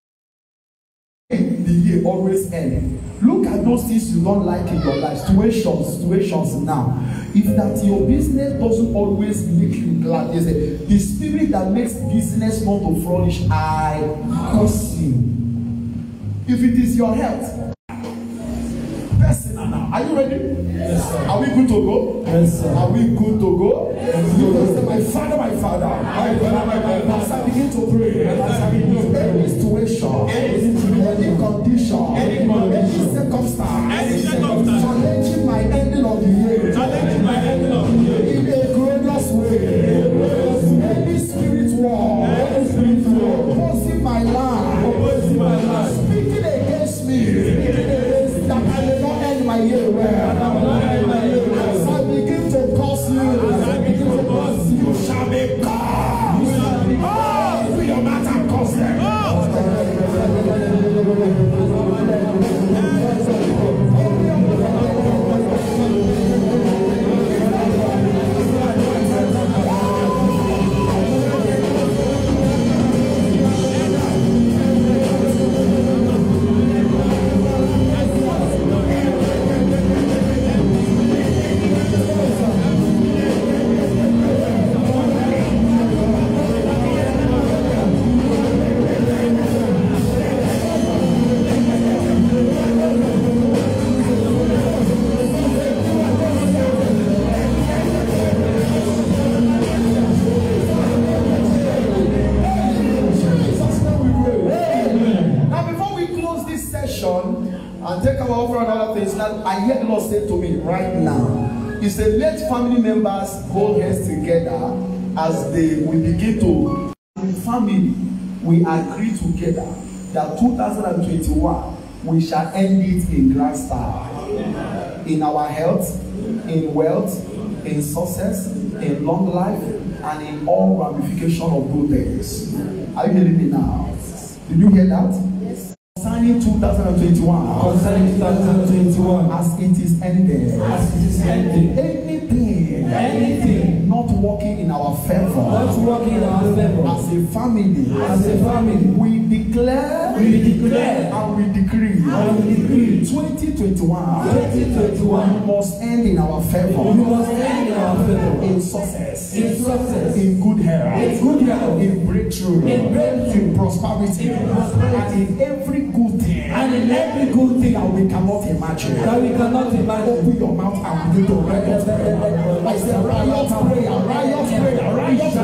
the year always ends. Look at those things you don't like in your life. Situations, situations now. If that your business doesn't always make you glad, there's a, the spirit that makes business not to flourish, I curse you. If it is your health, personal now. Are you ready? Yes, sir. Are we good to go? Yes, sir. Are we good to go? Yes, you will say, my father, my father. My father, my father. As I begin to pray, as I begin to pray, any situation, any condition, any circumstance, any circumstance, challenging my ending of the year, challenging my ending of the year, in a glorious way, any spirit war, any spirit war, opposing my life, opposing my life, speaking against me, speaking against that I will not end my year well. As I begin to curse you, as I begin to curse you, you shall be cursed. Oh, with your mouth and curse them. I hear the Lord say to me right now, He said, let family members hold hands together as they will begin to, in family, we agree together that two thousand twenty-one, we shall end it in grand style. In our health, in wealth, in success, in long life, and in all ramifications of good things. Are you hearing me now? Did you hear that? Yes. Concerning two thousand twenty-one, concerning two thousand twenty-one, as it is ended, as it is ended, anything, anything not working in our favor, not working in our favor, as a family, as a family, we declare, we declare, and we decree, and we decree, twenty twenty-one, twenty twenty-one must end in our favor, we must end in our favor, in success, in success, in good health, in good health, in breakthrough, in breakthrough, in prosperity, in prosperity, and in every good thing, and in every good thing that we cannot imagine, that we cannot imagine. Open your mouth and begin to write it. I said, riot prayer, riot prayer, riot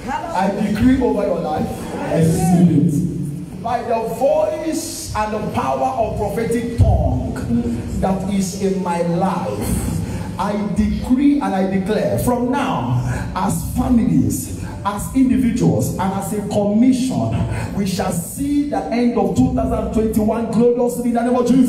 I decree over your life, receive it. By the voice and the power of prophetic tongue that is in my life, I decree and I declare from now, as families, as individuals, and as a commission, we shall see the end of two thousand twenty-one gloriously in the name of Jesus.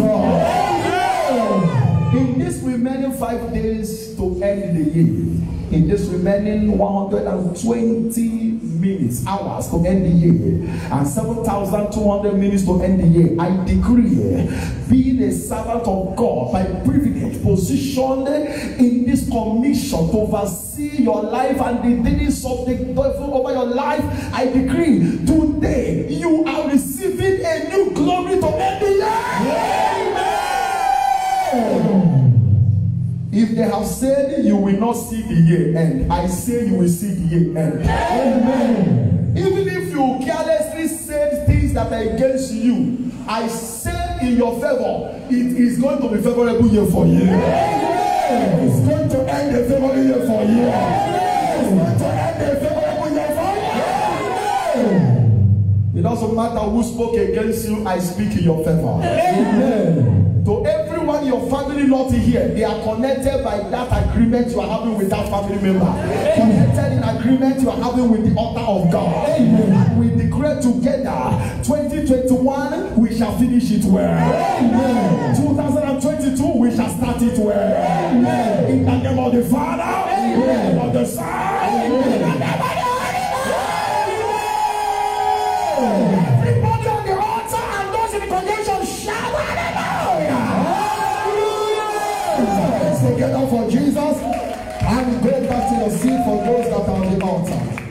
In this remaining five days to end the year, in this remaining one hundred twenty minutes, hours to end the year, and seven thousand two hundred minutes to end the year, I decree, being a servant of God, by privilege, positioned in this commission to oversee your life and the dealings of the devil over your life, I decree, today you are receiving a new glory to end the year. Amen. If they have said you will not see the year end, I say you will see the year end. Amen. Even if you carelessly said things that are against you, I say in your favor, it is going to be a favorable year for you. Amen. It's going to end a favorable year for you. Amen. It's going to end a favorable year for you. Amen. It doesn't matter who spoke against you, I speak in your favor. Amen. To everyone in your family not here, they are connected by that agreement you are having with that family member. Amen. Connected in agreement you are having with the altar of God. Amen. And we declare together, twenty twenty-one, we shall finish it well. Amen. twenty twenty-two, we shall start it well. Amen. In the name of the Father, Amen. In the name of the Son, Amen. In the name of the Holy Ghost. Everybody on the altar and those in the congregation shout hallelujah. Together for Jesus, and go back to your seat for those that are on the altar.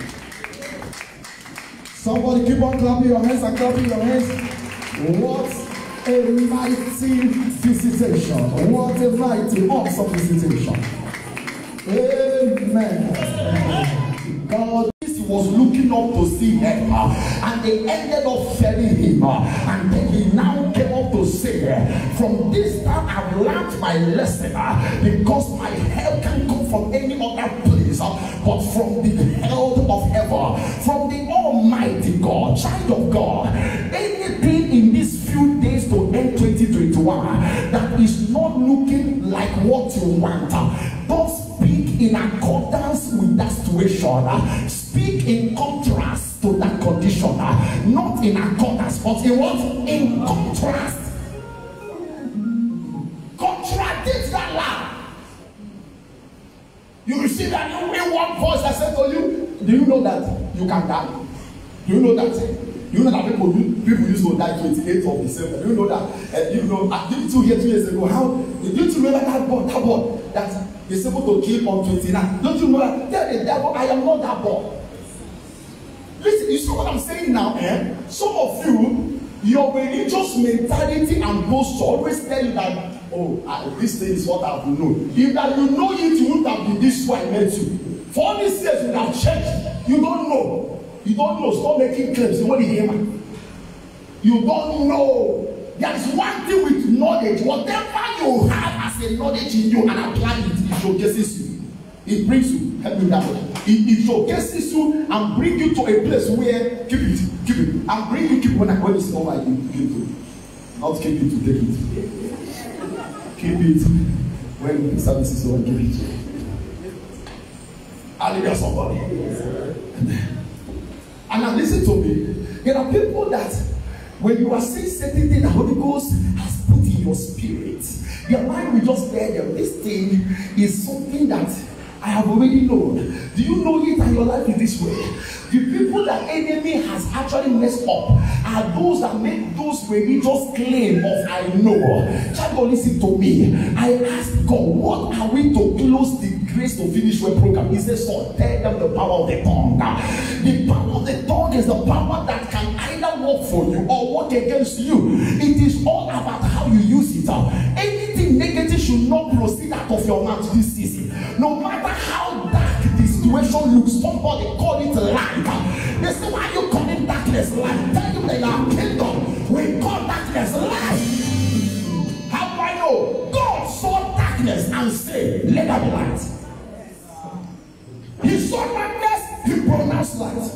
Somebody keep on clapping your hands and clapping your hands. What a mighty visitation. What a mighty, awesome visitation. Amen. God was looking up to see him, and they ended up failing him, and then he now came up to say, from this time I've learned my lesson, because my help can come from any other place but from the help of heaven, from the Almighty God. Child of God, anything in these few days to end twenty twenty-one that is not looking like what you want, don't speak in accordance with that situation. Speak in contrast to that condition. Not in accordance, but in what? In contrast. Contradict that lie. You receive that new one voice that said to you, do you know that you can die? Do you know that? Do you know that people people used to die twenty-eighth of December? Do you know that? Uh, you know, I did it two years, two years ago. How did you remember that boy, that boy that is able to kill on twenty-nine? Don't you know that? Tell the devil, I am not that boy. Listen, you see what I'm saying now? Eh? Some of you, your religious mentality and boast always tell you that, oh, uh, this thing is what I've known. If that you know it, you wouldn't have been this way I met you. For all these years, you have changed. You don't know. You don't know. Stop making claims. You want to hear me? You don't know. There is one thing with knowledge. Whatever you have as a knowledge in you and apply it, it showcases you. It brings you. Help me that way. It, it showcases you and bring you to a place where keep it, keep it, and bring you keep when I when it's over, you keep it. Not keep it to take it. Keep it when the service is over. Keep it. Hallelujah, somebody. And now listen to me. There are people that when you are saying certain things, the Holy Ghost has put in your spirit, your mind will just tell them this thing is something that I have already known. Do you know it and your life is this way? The people that enemy has actually messed up are those that make those religious claims of I know. Child, listen to me. I asked God, what are we to close the grace to finish your program? He says, so tell them the power of the tongue. The power of the tongue is the power that can either work for you or work against you. It is all about how you use it. Anything negative should not proceed out of your mouth this season. No matter how dark the situation looks, somebody call it light. They say, why are you calling darkness light? Tell you they are kingdom. We call darkness light. How do I know? God saw darkness and said, let there be light. He saw darkness, he pronounced light.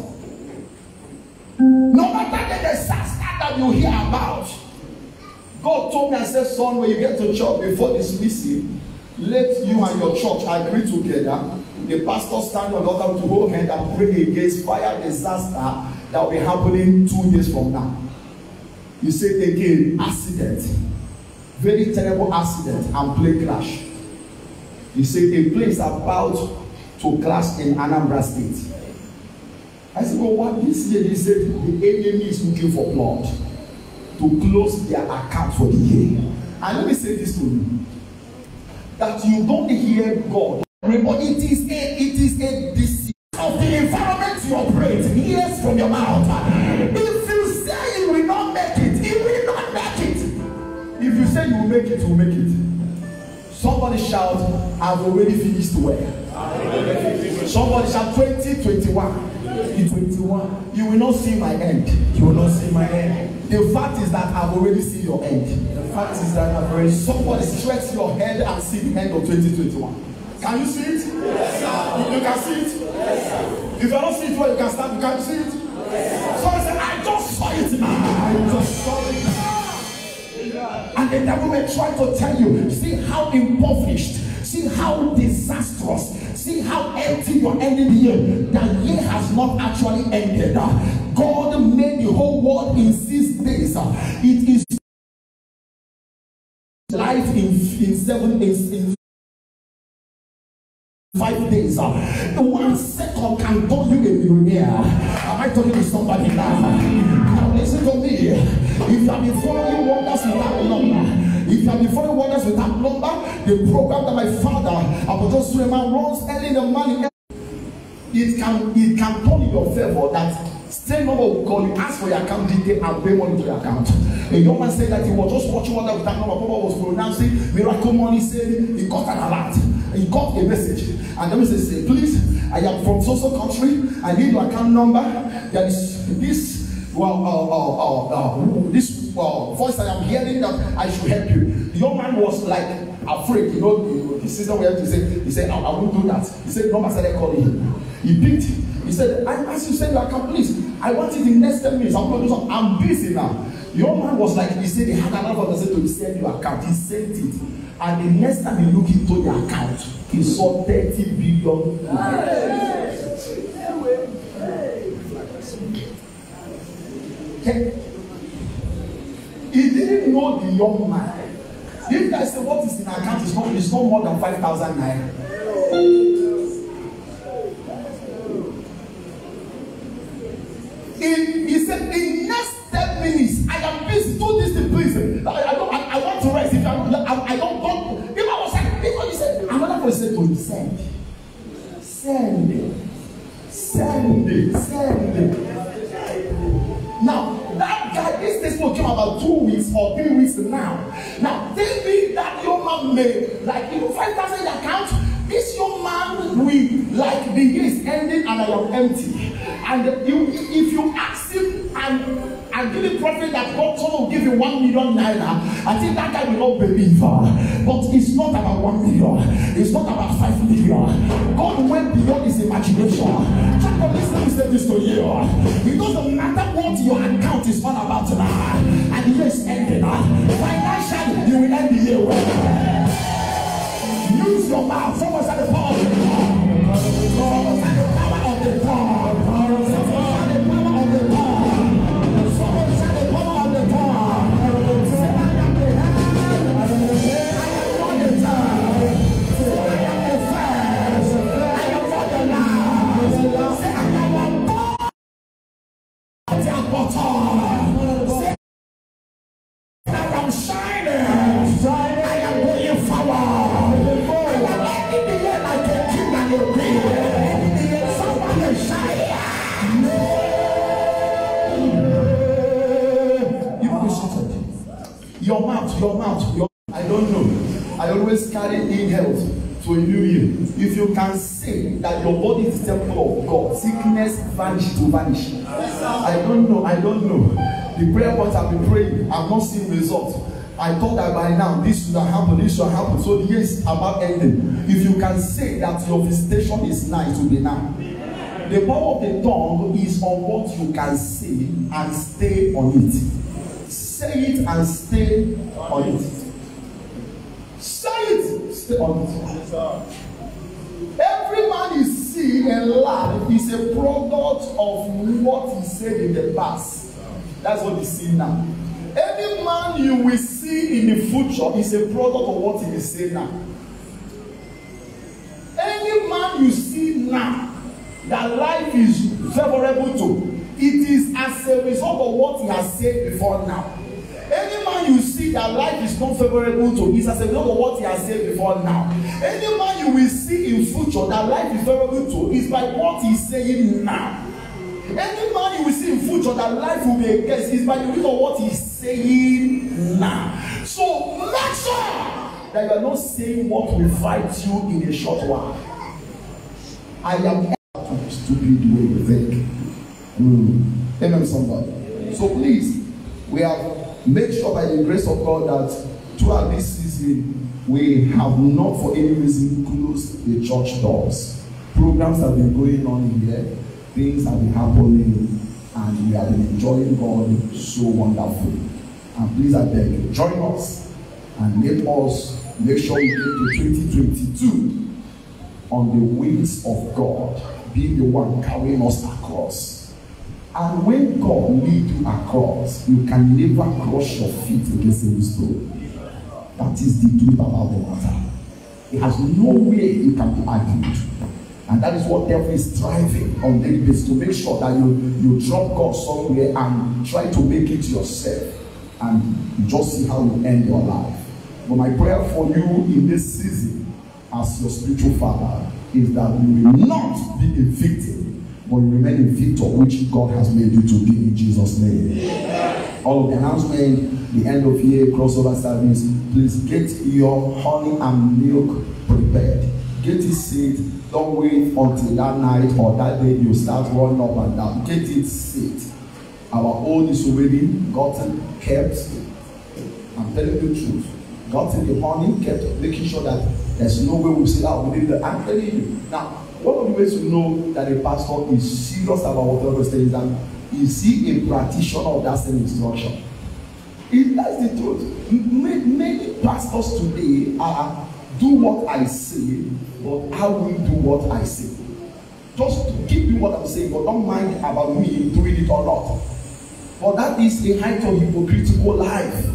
No matter the disaster that you hear about, God told me, I said, son, when you get to church before dismissing, let you and your church agree together. The pastor stand on the altar to hold hand and pray against fire disaster that will be happening two days from now. You said again, accident, very terrible accident and plane crash. You said a plane is about to crash in Anambra State. I said, well, what this lady said, the enemy is looking for blood to close their account for the year. And let me say this to you, that you don't hear God, but it is a, it is a deceit of the environment you operate. Hears from your mouth. If you say you will not make it, you will not make it. If you say you will make it, you will make it. Somebody shout, I've already finished well. Somebody shout, twenty twenty-one. In twenty-one, you will not see my end. You will not see my end. The fact is that I've already seen your end. The fact is that I've already seen. Somebody stretch your head and see the end of twenty twenty-one. Can you see it? Yes, sir. You, you can see it? Yes, sir. If you don't see it well, you can start. You can see it? Yes, so I said, I just saw it now. I just saw it now. And the devil may try to tell you, see how impoverished, see how disastrous, see how empty you're ending the year. That year has not actually ended. God made the whole world in six days. It is life in, in seven days. In Five days. One second can turn you a millionaire. Am I talking to somebody now? Now listen to me. If you have been following wonders without number, if you have been following wonders without number, the program that my father, Apostle Suleiman, runs early in the morning, it can it can turn in your favor. That same number will call you, ask for your account detail, and pay money to your account. A young man said that he was just watching wonder without number. Papa was pronouncing miracle money, saying he got an alert. He got a message, and the message said, please, I am from so-so country, I need your account number. There is this, well, uh, uh, uh, uh, this uh, voice I am hearing that I should help you. The young man was like afraid, you know, his sister went to say, he said, I, I won't do that. He said, the number started calling him. He picked it. He said, I asked you to send your account, please. I want it in the next ten minutes. I'm going to do something. I'm busy now. The young man was like, he said, he had another person to send your account. He sent it. And the next time he looked into the account, he saw thirty billion. Okay. He didn't know the young man. This guy said, what is in the account is not, it's not more than five thousand naira. In, he said, in next ten minutes, I am busy. Do this thing, please. I, I, don't, I, I want to rest. If I, I, I don't want. If I was like, because he said, another person said to him, send. Send it. Send it. Send it. Now, that guy, this testimony came about two weeks or three weeks now. Now, tell me that young man made, like, you know, five thousand account. This young man will, like, the year is ending and I am empty. And you, if you ask him and and give the prophet that God someone will give you one million naira, I think that guy will not believe. But it's not about one million. It's not about five million. God went beyond his imagination. Try to listen to say this to you. It doesn't matter what your account is all about now. And the year is ending. Financially, you will end the year well. Use your mouth. Someone's at the power of the tongue. Someone's at the power of the tongue. Someone's at the power of the tongue. Someone's at the power of the tongue. Say, I am the head. I am not the tail. Say, I am the first. I am not the last. Say, I am above the bottom. Say, I am shining. I am going forward. Your mouth, your mouth, your I don't know. I always carry in health to a new year. If you can say that your body is the temple of God, sickness vanish to vanish. I don't know, I don't know. The prayer points I've been praying, I've not seen results. I thought that by now this should have happened, this should happen. So the year is about ending. If you can say that your visitation is now, it will be now. The power of the tongue is on what you can say and stay on it. Say it and stay on it. Say it, stay on it. Every man you see in life is a product of what he said in the past. That's what you see now. Any man you will see in the future is a product of what he will say now. Any man you see now that life is favorable to, it is as a result of what he has said before now. Any man you see that life is not favorable to is as a result of what he has said before now. Any man you will see in future that life is favorable to is by what he is saying now. Any man you will see in future that life will be against is by the reason of what he is saying now. So make sure that you are not saying what will fight you in a short while. I am too stupid the way you think. Mm. Amen, somebody. So please, we have made sure by the grace of God that throughout this season we have not for any reason closed the church doors. Programs have been going on here, things have been happening, and we have been enjoying God so wonderfully. And please, I beg you, join us and let us make sure we get to twenty twenty-two on the wings of God, being the one carrying us across. And when God leads you across, you can never crush your feet against any stone. That is the truth about the matter. It has no way you can be argued. And that is what devil is striving on daily basis, to make sure that you, you drop God somewhere and try to make it yourself. And you just see how you end your life. But my prayer for you in this season, as your spiritual father, is that you will not be a victim, but you remain a victor, which God has made you to be, in Jesus' name. Yeah. All of the announcement, the end of year crossover service, please get your honey and milk prepared. Get it set. Don't wait until that night or that day you start running up and down. Get it set. Our own is already gotten, kept. I'm telling you the truth. Gotten the honey, kept, making sure that there's no way we say that we need the. I'm telling you. Now, one of the ways to know that a pastor is serious about whatever he says, that is he a practitioner of that same instruction? It, that's the truth. Many, many pastors today are do what I say, but I will do what I say. Just keep doing what I'm saying, but don't mind about me doing it or not. But that is a height of hypocritical life.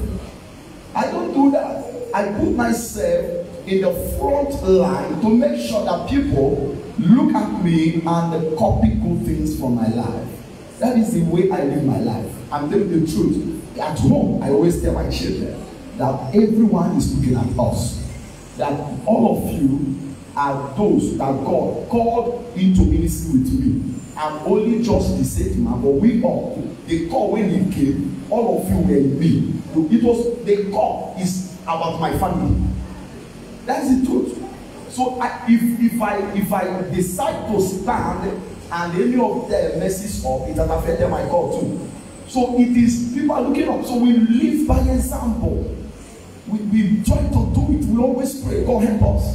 I don't do that. I put myself in the front line to make sure that people look at me and copy good things from my life. That is the way I live my life. I'm telling the truth. At home, I always tell my children that everyone is looking at us. That all of you are those that God called into ministry with me. I'm only just the same man, but we all, the call when he came, all of you were in me. It was, the call is about my family. That's the truth. So I, if if I if I decide to stand and any of them messes up, it has affected my call too. So it is people are looking up. So we live by example. We, we try to do it. We always pray, God help us.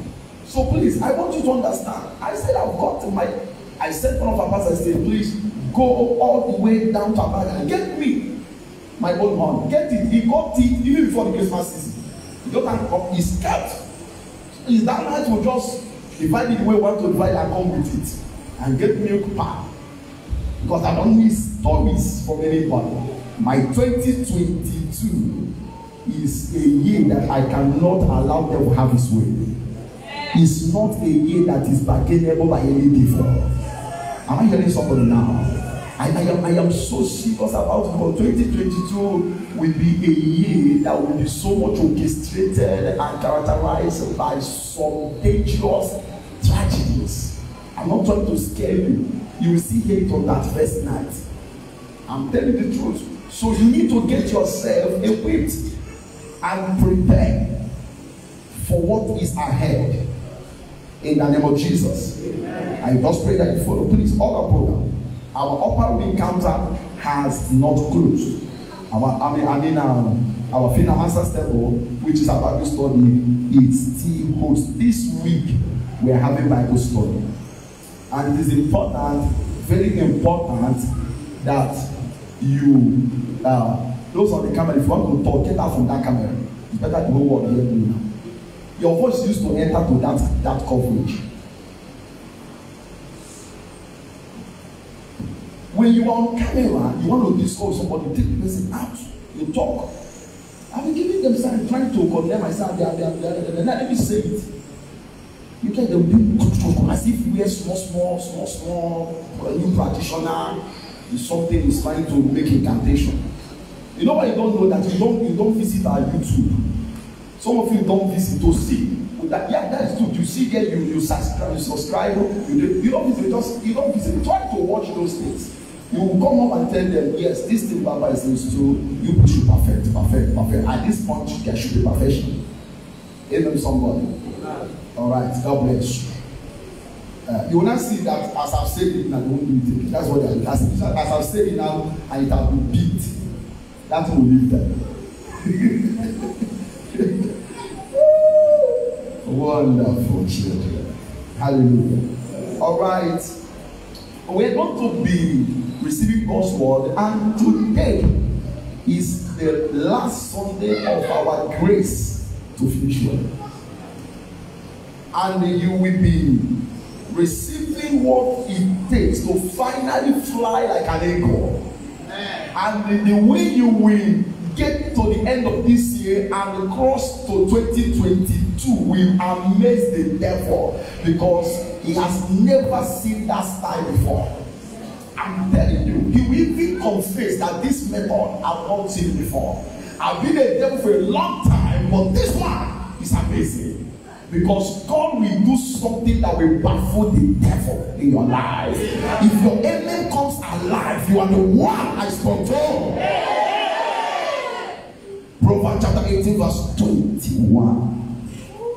So please, I want you to understand. I said I've got to my, I said one of our pastors, I said, please go all the way down to Abaga and get me my own money. Get it. He got it even before the Christmas season. He don't have come. He's kept. Is that night will just divide it the way we want to divide and come with it and get milk pack. Because I don't need stories from anybody. My twenty twenty-two is a year that I cannot allow them to have his way. It's not a year that is bargainable by any devil. Am I hearing somebody now? I, I, am, I am so serious about it, but twenty twenty-two will be a year that will be so much orchestrated and characterized by some dangerous tragedies. I'm not trying to scare you. You will see it on that first night. I'm telling you the truth. So you need to get yourself equipped and prepared for what is ahead. In the name of Jesus. Amen. I just pray that you follow. Please, all our program. Our upper room encounter has not closed. Our, I mean, I mean um, our final answer level, which is our Bible study, it still holds. This week, we are having Bible study. And it is important, very important, that you, uh, those on the camera, if you want to talk, get out from that camera. It's better to know what you're doing now. Your voice used to enter to that, that coverage. When you are on camera, you want to discuss somebody, take the person out, you talk. I've been giving them sign, trying to condemn myself, they are, they are, they are, they are, let me say it. You get them doing as if we are small, small, small, small, a new practitioner, is something is trying to make incantation. You know why you don't know that? You don't, you don't visit our YouTube. Some of you don't visit to see. That, yeah, that is good. You see there, you, you subscribe, you subscribe, you, do, you don't visit, just, you don't visit. Try to watch those things. You will come up and tell them, yes, this thing Baba is saying, so you should perfect, perfect, perfect. At this point, there should be perfection. Amen, somebody. All right, God bless you. Uh, you will not see that as I've said it now, they won't do it. That's what they are. As, as I've said it now, and it has been beat. That will leave them. Wonderful children. Hallelujah. All right. We're going to be receiving God's word, and today is the last Sunday of our grace to finish well. And you will be receiving what it takes to finally fly like an eagle. And the, the way you will get to the end of this year and cross to twenty twenty-two will amaze the devil, because he has never seen that style before. I'm telling you, he will even confess that this method I've not seen before. I've been a devil for a long time, but this one is amazing. Because God will do something that will baffle the devil in your life. If your enemy comes alive, you are the one I control. Proverbs chapter eighteen, verse twenty-one.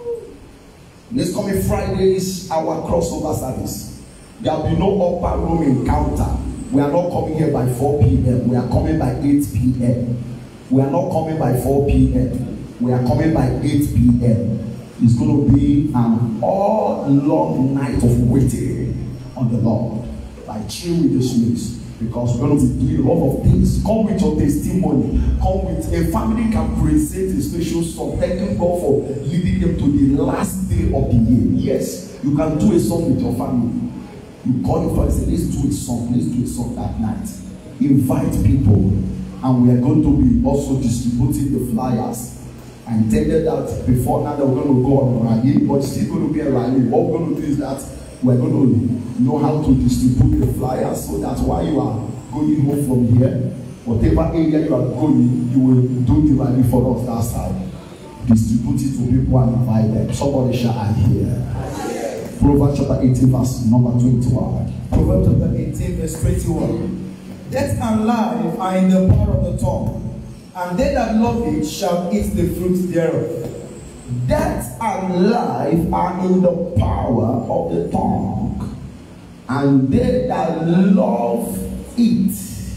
This coming Friday is our crossover service. There will be no upper room encounter. We are not coming here by four p m We are coming by eight p m We are not coming by four p m We are coming by eight p m It's going to be an all long night of waiting on the Lord. By chill with the Smiths, because we're going to be doing a lot of things. Come with your testimony. Come with a family can present a special song, thanking God for leading them to the last day of the year. Yes, you can do a song with your family. You call your father and say, let's do a song, let's do a song that night. Invite people, and we are going to be also distributing the flyers. I intended that before now that we're going to go on a rally, but it's still going to be a rally. What we're going to do is that we're going to know how to distribute the flyers, so that while you are going home from here, whatever area you are going, you will do the rally for us that side. Distribute it to people and invite them. Somebody shall I hear. Proverbs chapter eighteen, verse number twenty-one. Proverbs chapter eighteen, verse twenty-one. Death and life are in the power of the tongue, and they that love it shall eat the fruit thereof. Death and life are in the power of the tongue, and they that love it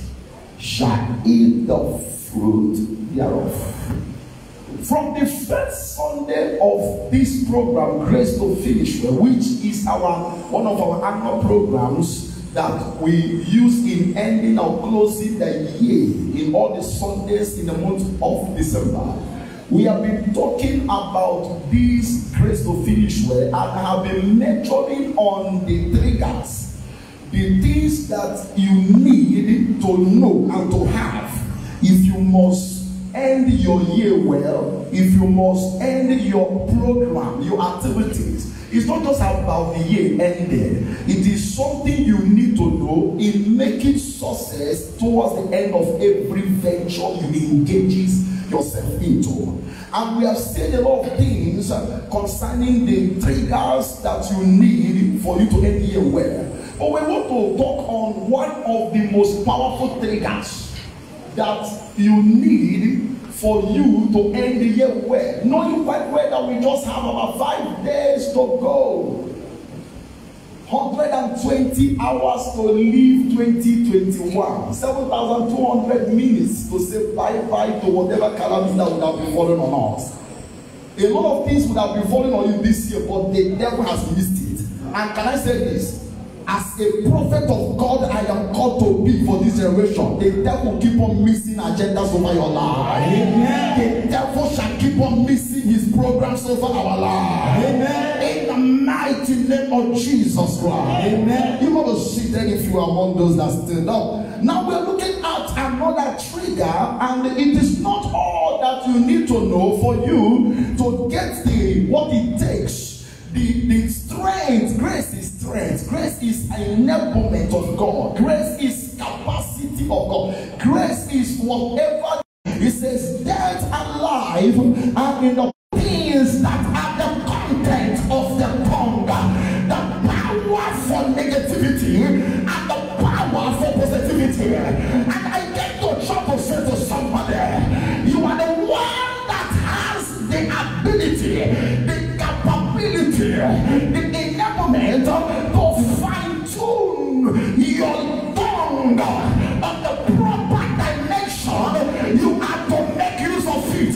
shall eat the fruit thereof. From the first Sunday of this program, Grace to Finish, which is our one of our annual programs that we use in ending or closing the year in all the Sundays in the month of December, we have been talking about this Grace to Finish well, and have been lecturing on the triggers, the things that you need to know and to have if you must end your year well, if you must end your program, your activities. It's not just about the year ended. It is something you need to know in making success towards the end of every venture you engage yourself into. And we have said a lot of things concerning the triggers that you need for you to end the year well. But we want to talk on one of the most powerful triggers that you need for you to end the year well, knowing quite well that we just have about five days to go, one hundred twenty hours to leave twenty twenty-one, seven thousand two hundred minutes to say bye-bye to whatever calamity that would have been falling on us. A lot of things would have been falling on you this year, but the devil has missed it. And can I say this? as a prophet of God, I am called to be for this generation. The devil keep on missing agendas over your life. Amen. The devil shall keep on missing his programs over our life. Amen. In the mighty name of Jesus Christ. Amen. You want to sit there if you are among those that stood up. Now we are looking at another trigger, and it is not all that you need to know for you to get the what it takes. The, the strength, grace is strength. Grace is enablement of God. Grace is capacity of God. Grace is whatever. It says death and life are in the things that are the content of the tongue. The power for negativity and the power for positivity. And I get to try to say to somebody, you are the one that has the ability, the capability, the enablement to fine-tune your tongue of the proper dimension. You have to make use of it.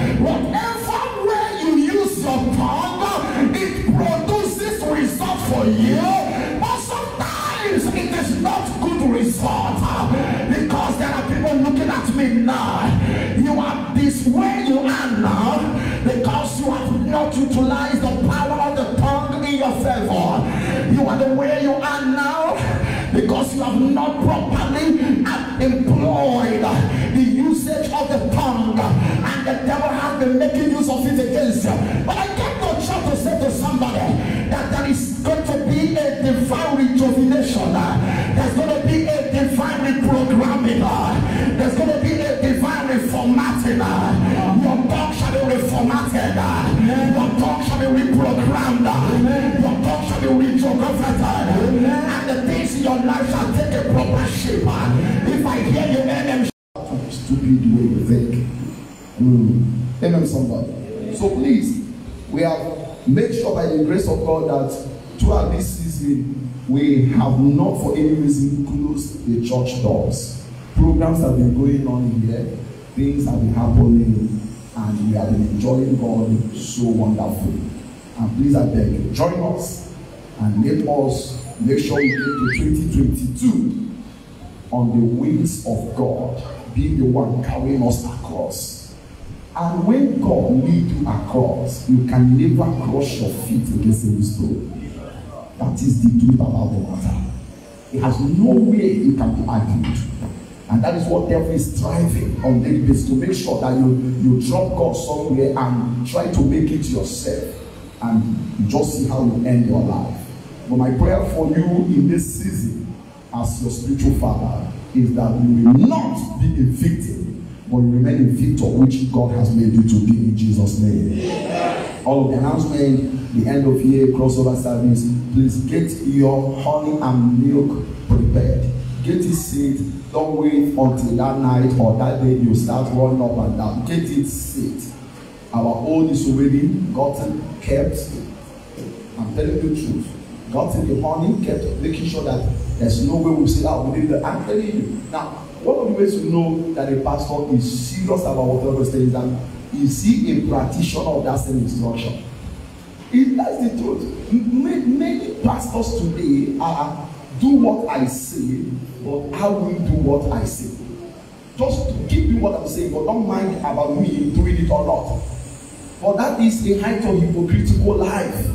Whatever way you use your tongue, it produces result for you. But sometimes it is not good result, because there are people looking at me now. You are this way you are now because you have not utilized the power of the tongue in your favor. You are the way you are now because you have not properly employed the usage of the tongue, and the devil has been making use of it against you. But I get to try to say to somebody that there is going to be a divine rejuvenation. There's going to be a divine reprogramming. There's going to be a divine reformatting. Your tongue shall be reformatted. Your tongue shall be reprogrammed. Your tongue shall be rejuvenated. And the things in your life shall take a proper shape. If I hear you, amen. Stupid way you think. Mm. Amen, somebody. So please, we have made sure by the grace of God that throughout this season, we have not for any reason closed the church doors. Programs have been going on here, things have been happening, and we have been enjoying God so wonderfully. And please, I beg you, join us and let us make sure we get to twenty twenty-two on the wings of God, being the one carrying us across. And when God leads you across, you can never crush your feet against a stone. That is the truth about the matter. It has no way you can be argued. And that is what devil is striving on daily basis, to make sure that you, you drop God somewhere and try to make it yourself. And you just see how you end your life. But my prayer for you in this season, as your spiritual father, is that you will not be a victim, but you remain a victor, which God has made you to be, in Jesus' name. Yeah. All of the announcement, the end of year crossover service, please get your honey and milk prepared. Get it set. Don't wait until that night or that day you start running up and down. Get it set. Our own is already gotten, kept. I'm telling you the truth. Gotten the honey, kept, making sure that there's no way we say, oh, we need the. I'm telling you. Now, one of the ways to know that a pastor is serious about whatever he's saying is that you see a practitioner of that same instruction. It, that's the truth. Many, many pastors today are do what I say, but how will you do what I say? Just to keep doing what I'm saying, but don't mind about me doing it or not. But that is a height of hypocritical life.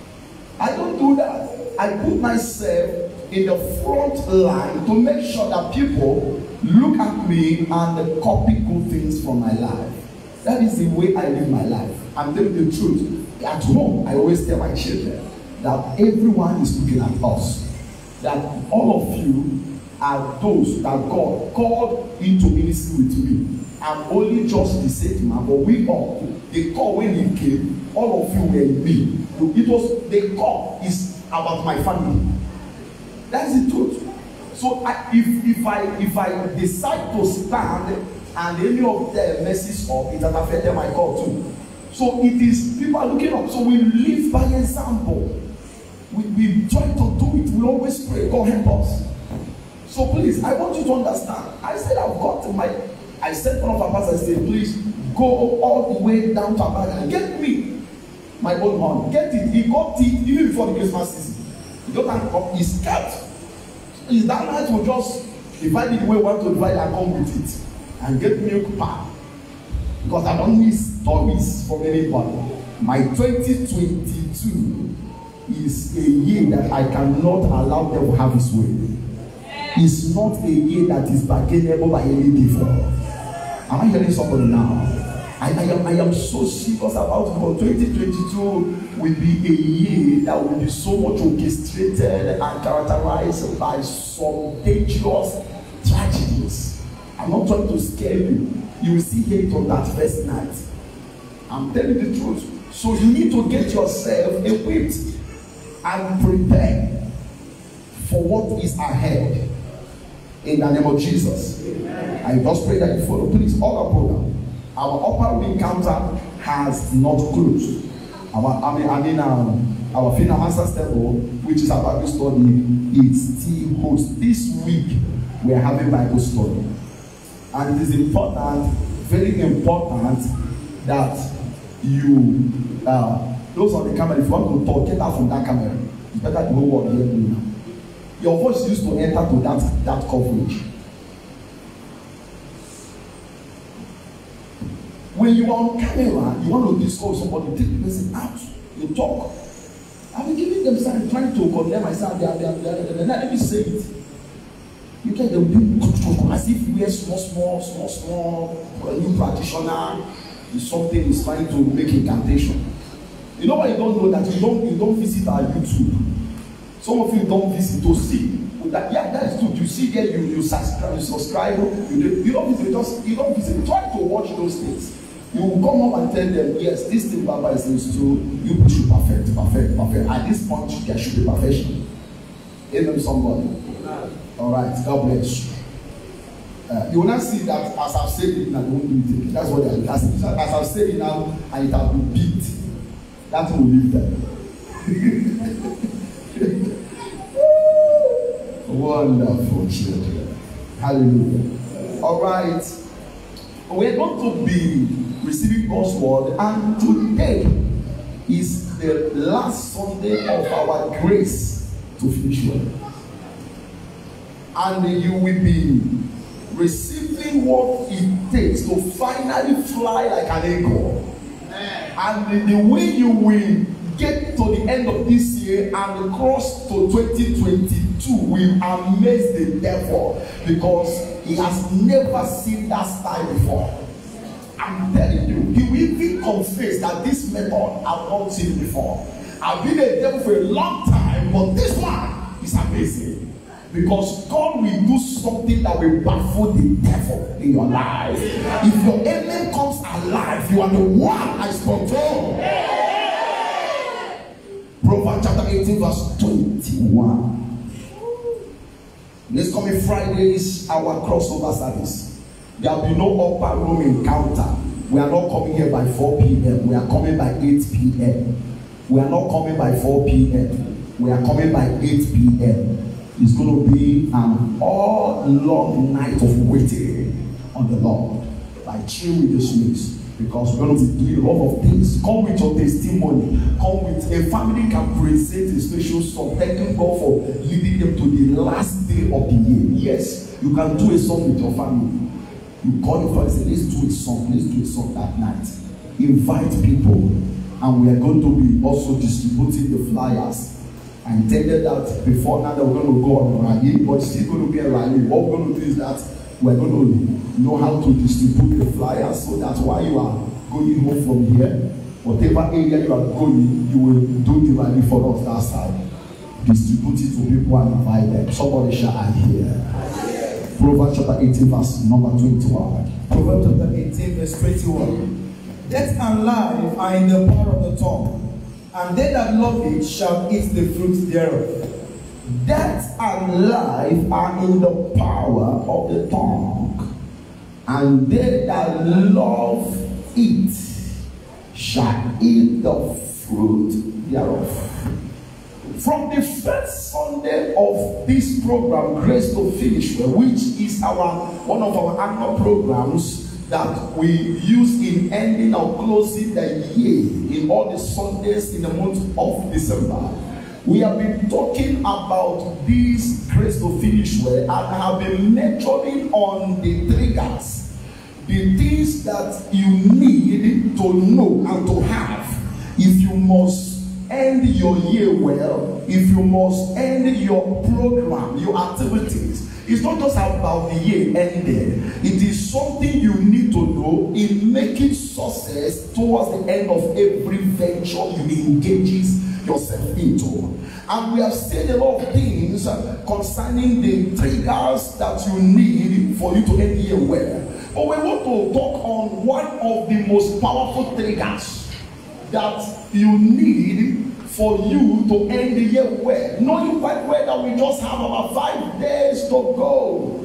I don't do that. I put myself in the front line to make sure that people look at me and copy good things from my life. That is the way I live my life. I'm telling you the truth. At home, I always tell my children that everyone is looking at us. That all of you are those that God called into ministry with me. I'm only just the same man, but we all, the call when he came, all of you were in me. It was, the call is about my family. That's the truth. So I, if, if, I, if I decide to stand and any of them messes up, it has affected my call too. So it is, people are looking up. So we live by example. We, we try to do it. We always pray, God help us. So please, I want you to understand. I said I've got my, I said one of our pastors, I said, please go all the way down to Abaga and get me my own money. Get it. He got it even before the Christmas season. You don't have to, it's kept. Is that night will just divide it the way we want to divide and come with it and get milk pie. Because I don't need stories from anybody. My twenty twenty-two is a year that I cannot allow them to have his way. It's not a year that is bargainable by any devil. Am I hearing somebody now? I, I, am, I am so serious about it because twenty twenty-two will be a year that will be so much orchestrated and characterized by some dangerous tragedies. I'm not trying to scare you. You will see hate on that first night. I'm telling the truth. So you need to get yourself equipped and prepared for what is ahead. In the name of Jesus. Amen. I just pray that you follow. Please, all our program. Our upper room encounter has not closed. Our, I mean, I mean um, our final master's level, which is our Bible study, it still holds. This week, we are having Bible study. And it is important, very important, that you, uh, those on the camera, if you want to talk, get out from that camera. It's better to know what you're doing now. Your voice used to enter to that, that coverage. When you are on camera, you want to discuss somebody, take the person out, you talk. I've been giving them sign, trying to condemn myself, they are, they are, they are, they are, let me say it. You get them doing as if we are small, small, small, small, a new practitioner, is something is trying to make incantation. You know why you don't know that? You don't, you don't visit our YouTube. Some of you don't visit to see. That, yeah, that is true. You see there, you, you subscribe, you subscribe, you, do, you don't visit, just you don't visit. Try to watch those things. You will come up and tell them, yes, this thing Baba is saying true. You should perfect, perfect, perfect. At this point, there should be perfection. Amen, somebody. All right, God bless you. Uh, you will not see that as I've said it now, you won't do it. That's what they are. As, as I've said it now, and it has been beat. That will leave them. Wonderful children. Hallelujah. All right. We're going to be receiving God's word, and today is the last Sunday of our grace to finish well. And you will be receiving what it takes to finally fly like an eagle. And the way you will get to the end of this year and cross to twenty twenty-two will amaze the devil, because he has never seen that style before. I'm telling you, he will even confess that this method I've not seen before. I've been a devil for a long time, but this one is amazing. Because God will do something that will baffle the devil in your life. If your enemy comes alive, you are the one I spoke to. Proverbs chapter eighteen, verse twenty-one. This coming Friday is our crossover service. There will be no upper room encounter. We are not coming here by four p m We are coming by eight p m We are not coming by four p m We are coming by eight p m It's going to be an all long night of waiting on the Lord. By chill with the Smiths. Because we're going to be doing a lot of things. Come with your testimony. Come with a family can present a special song. Thanking God for leading them to the last day of the year. Yes, you can do a song with your family. You call your friends and say, let's do a song. Let's do a song that night. Invite people. And we are going to be also distributing the flyers. I intended that before now that we're going to go on a rally, but it's still going to be a rally. What we're going to do is that we're going to know how to distribute the flyers, so that while you are going home from here, whatever area you are going, you will do the rally for us that side. Distribute it to people and invite them. Somebody shall I hear. Proverbs chapter eighteen, verse number twenty-one. Proverbs chapter eighteen, verse twenty-one. Death and life are in the power of the tongue, and they that love it shall eat the fruit thereof. Death and life are in the power of the tongue, and they that love it shall eat the fruit thereof. From the first Sunday of this program, Grace to Finish Well, which is our one of our annual programs that we use in ending or closing the year in all the Sundays in the month of December, We have been talking about this grace to finish well, and I have been mentioning on the triggers, the things that you need to know and to have if you must end your year well, if you must end your program, your activities. It's not just about the year ended. It is something you need to know in making success towards the end of every venture you engage yourself into. And we have said a lot of things concerning the triggers that you need for you to end the year well. But we want to talk on one of the most powerful triggers that you need for you to end the year well. Knowing quite well that we just have about five days to go.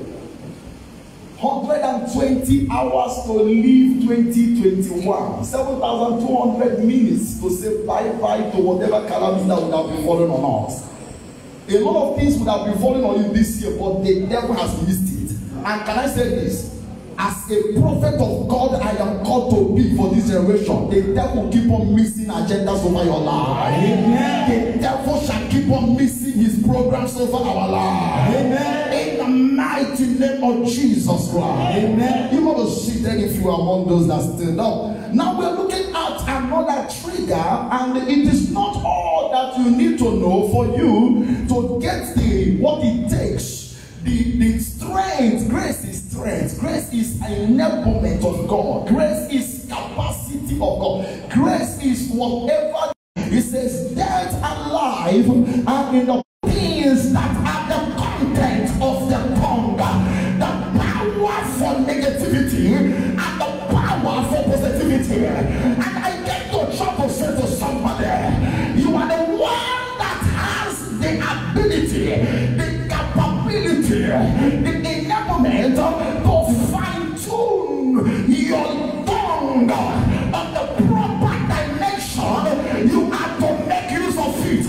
one hundred twenty hours to leave twenty twenty-one. seven thousand two hundred minutes to say bye-bye to whatever calamity that would have been falling on us. A lot of things would have been falling on you this year, but the devil has missed it. And can I say this? As a prophet of God, I am called to be for this generation. The devil will keep on missing agendas over your life. Amen. The devil shall keep on missing his programs over our life. Amen. In the mighty name of Jesus Christ. Amen. You want to sit there if you are among those that stood up. Now we're looking at another trigger, and it is not all that you need to know for you to get the what it takes. The, the strength, grace is strength. Grace is enablement of God. Grace is capacity of God. Grace is whatever. It says death and life are in the things that are the content of the tongue. The power for negativity and the power for positivity. And I get to try to say to somebody, you are the one that has the ability, the capability, the enablement to fine-tune your tongue on the proper dimension. You have to make use of it.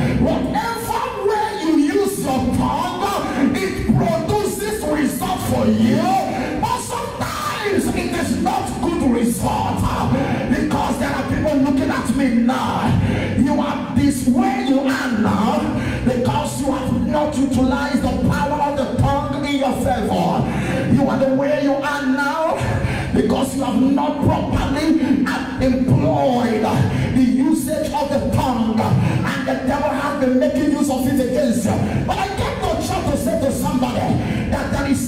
Whatever way you use your tongue, it produces result for you. But sometimes it is not good result, because there are people looking at me now. You are this way you are now because you have not utilized the power of the tongue in your favor. You are the way you are now because you have not properly employed the usage of the tongue, and the devil has been making use of it against you. But I get no chance to say to somebody that there is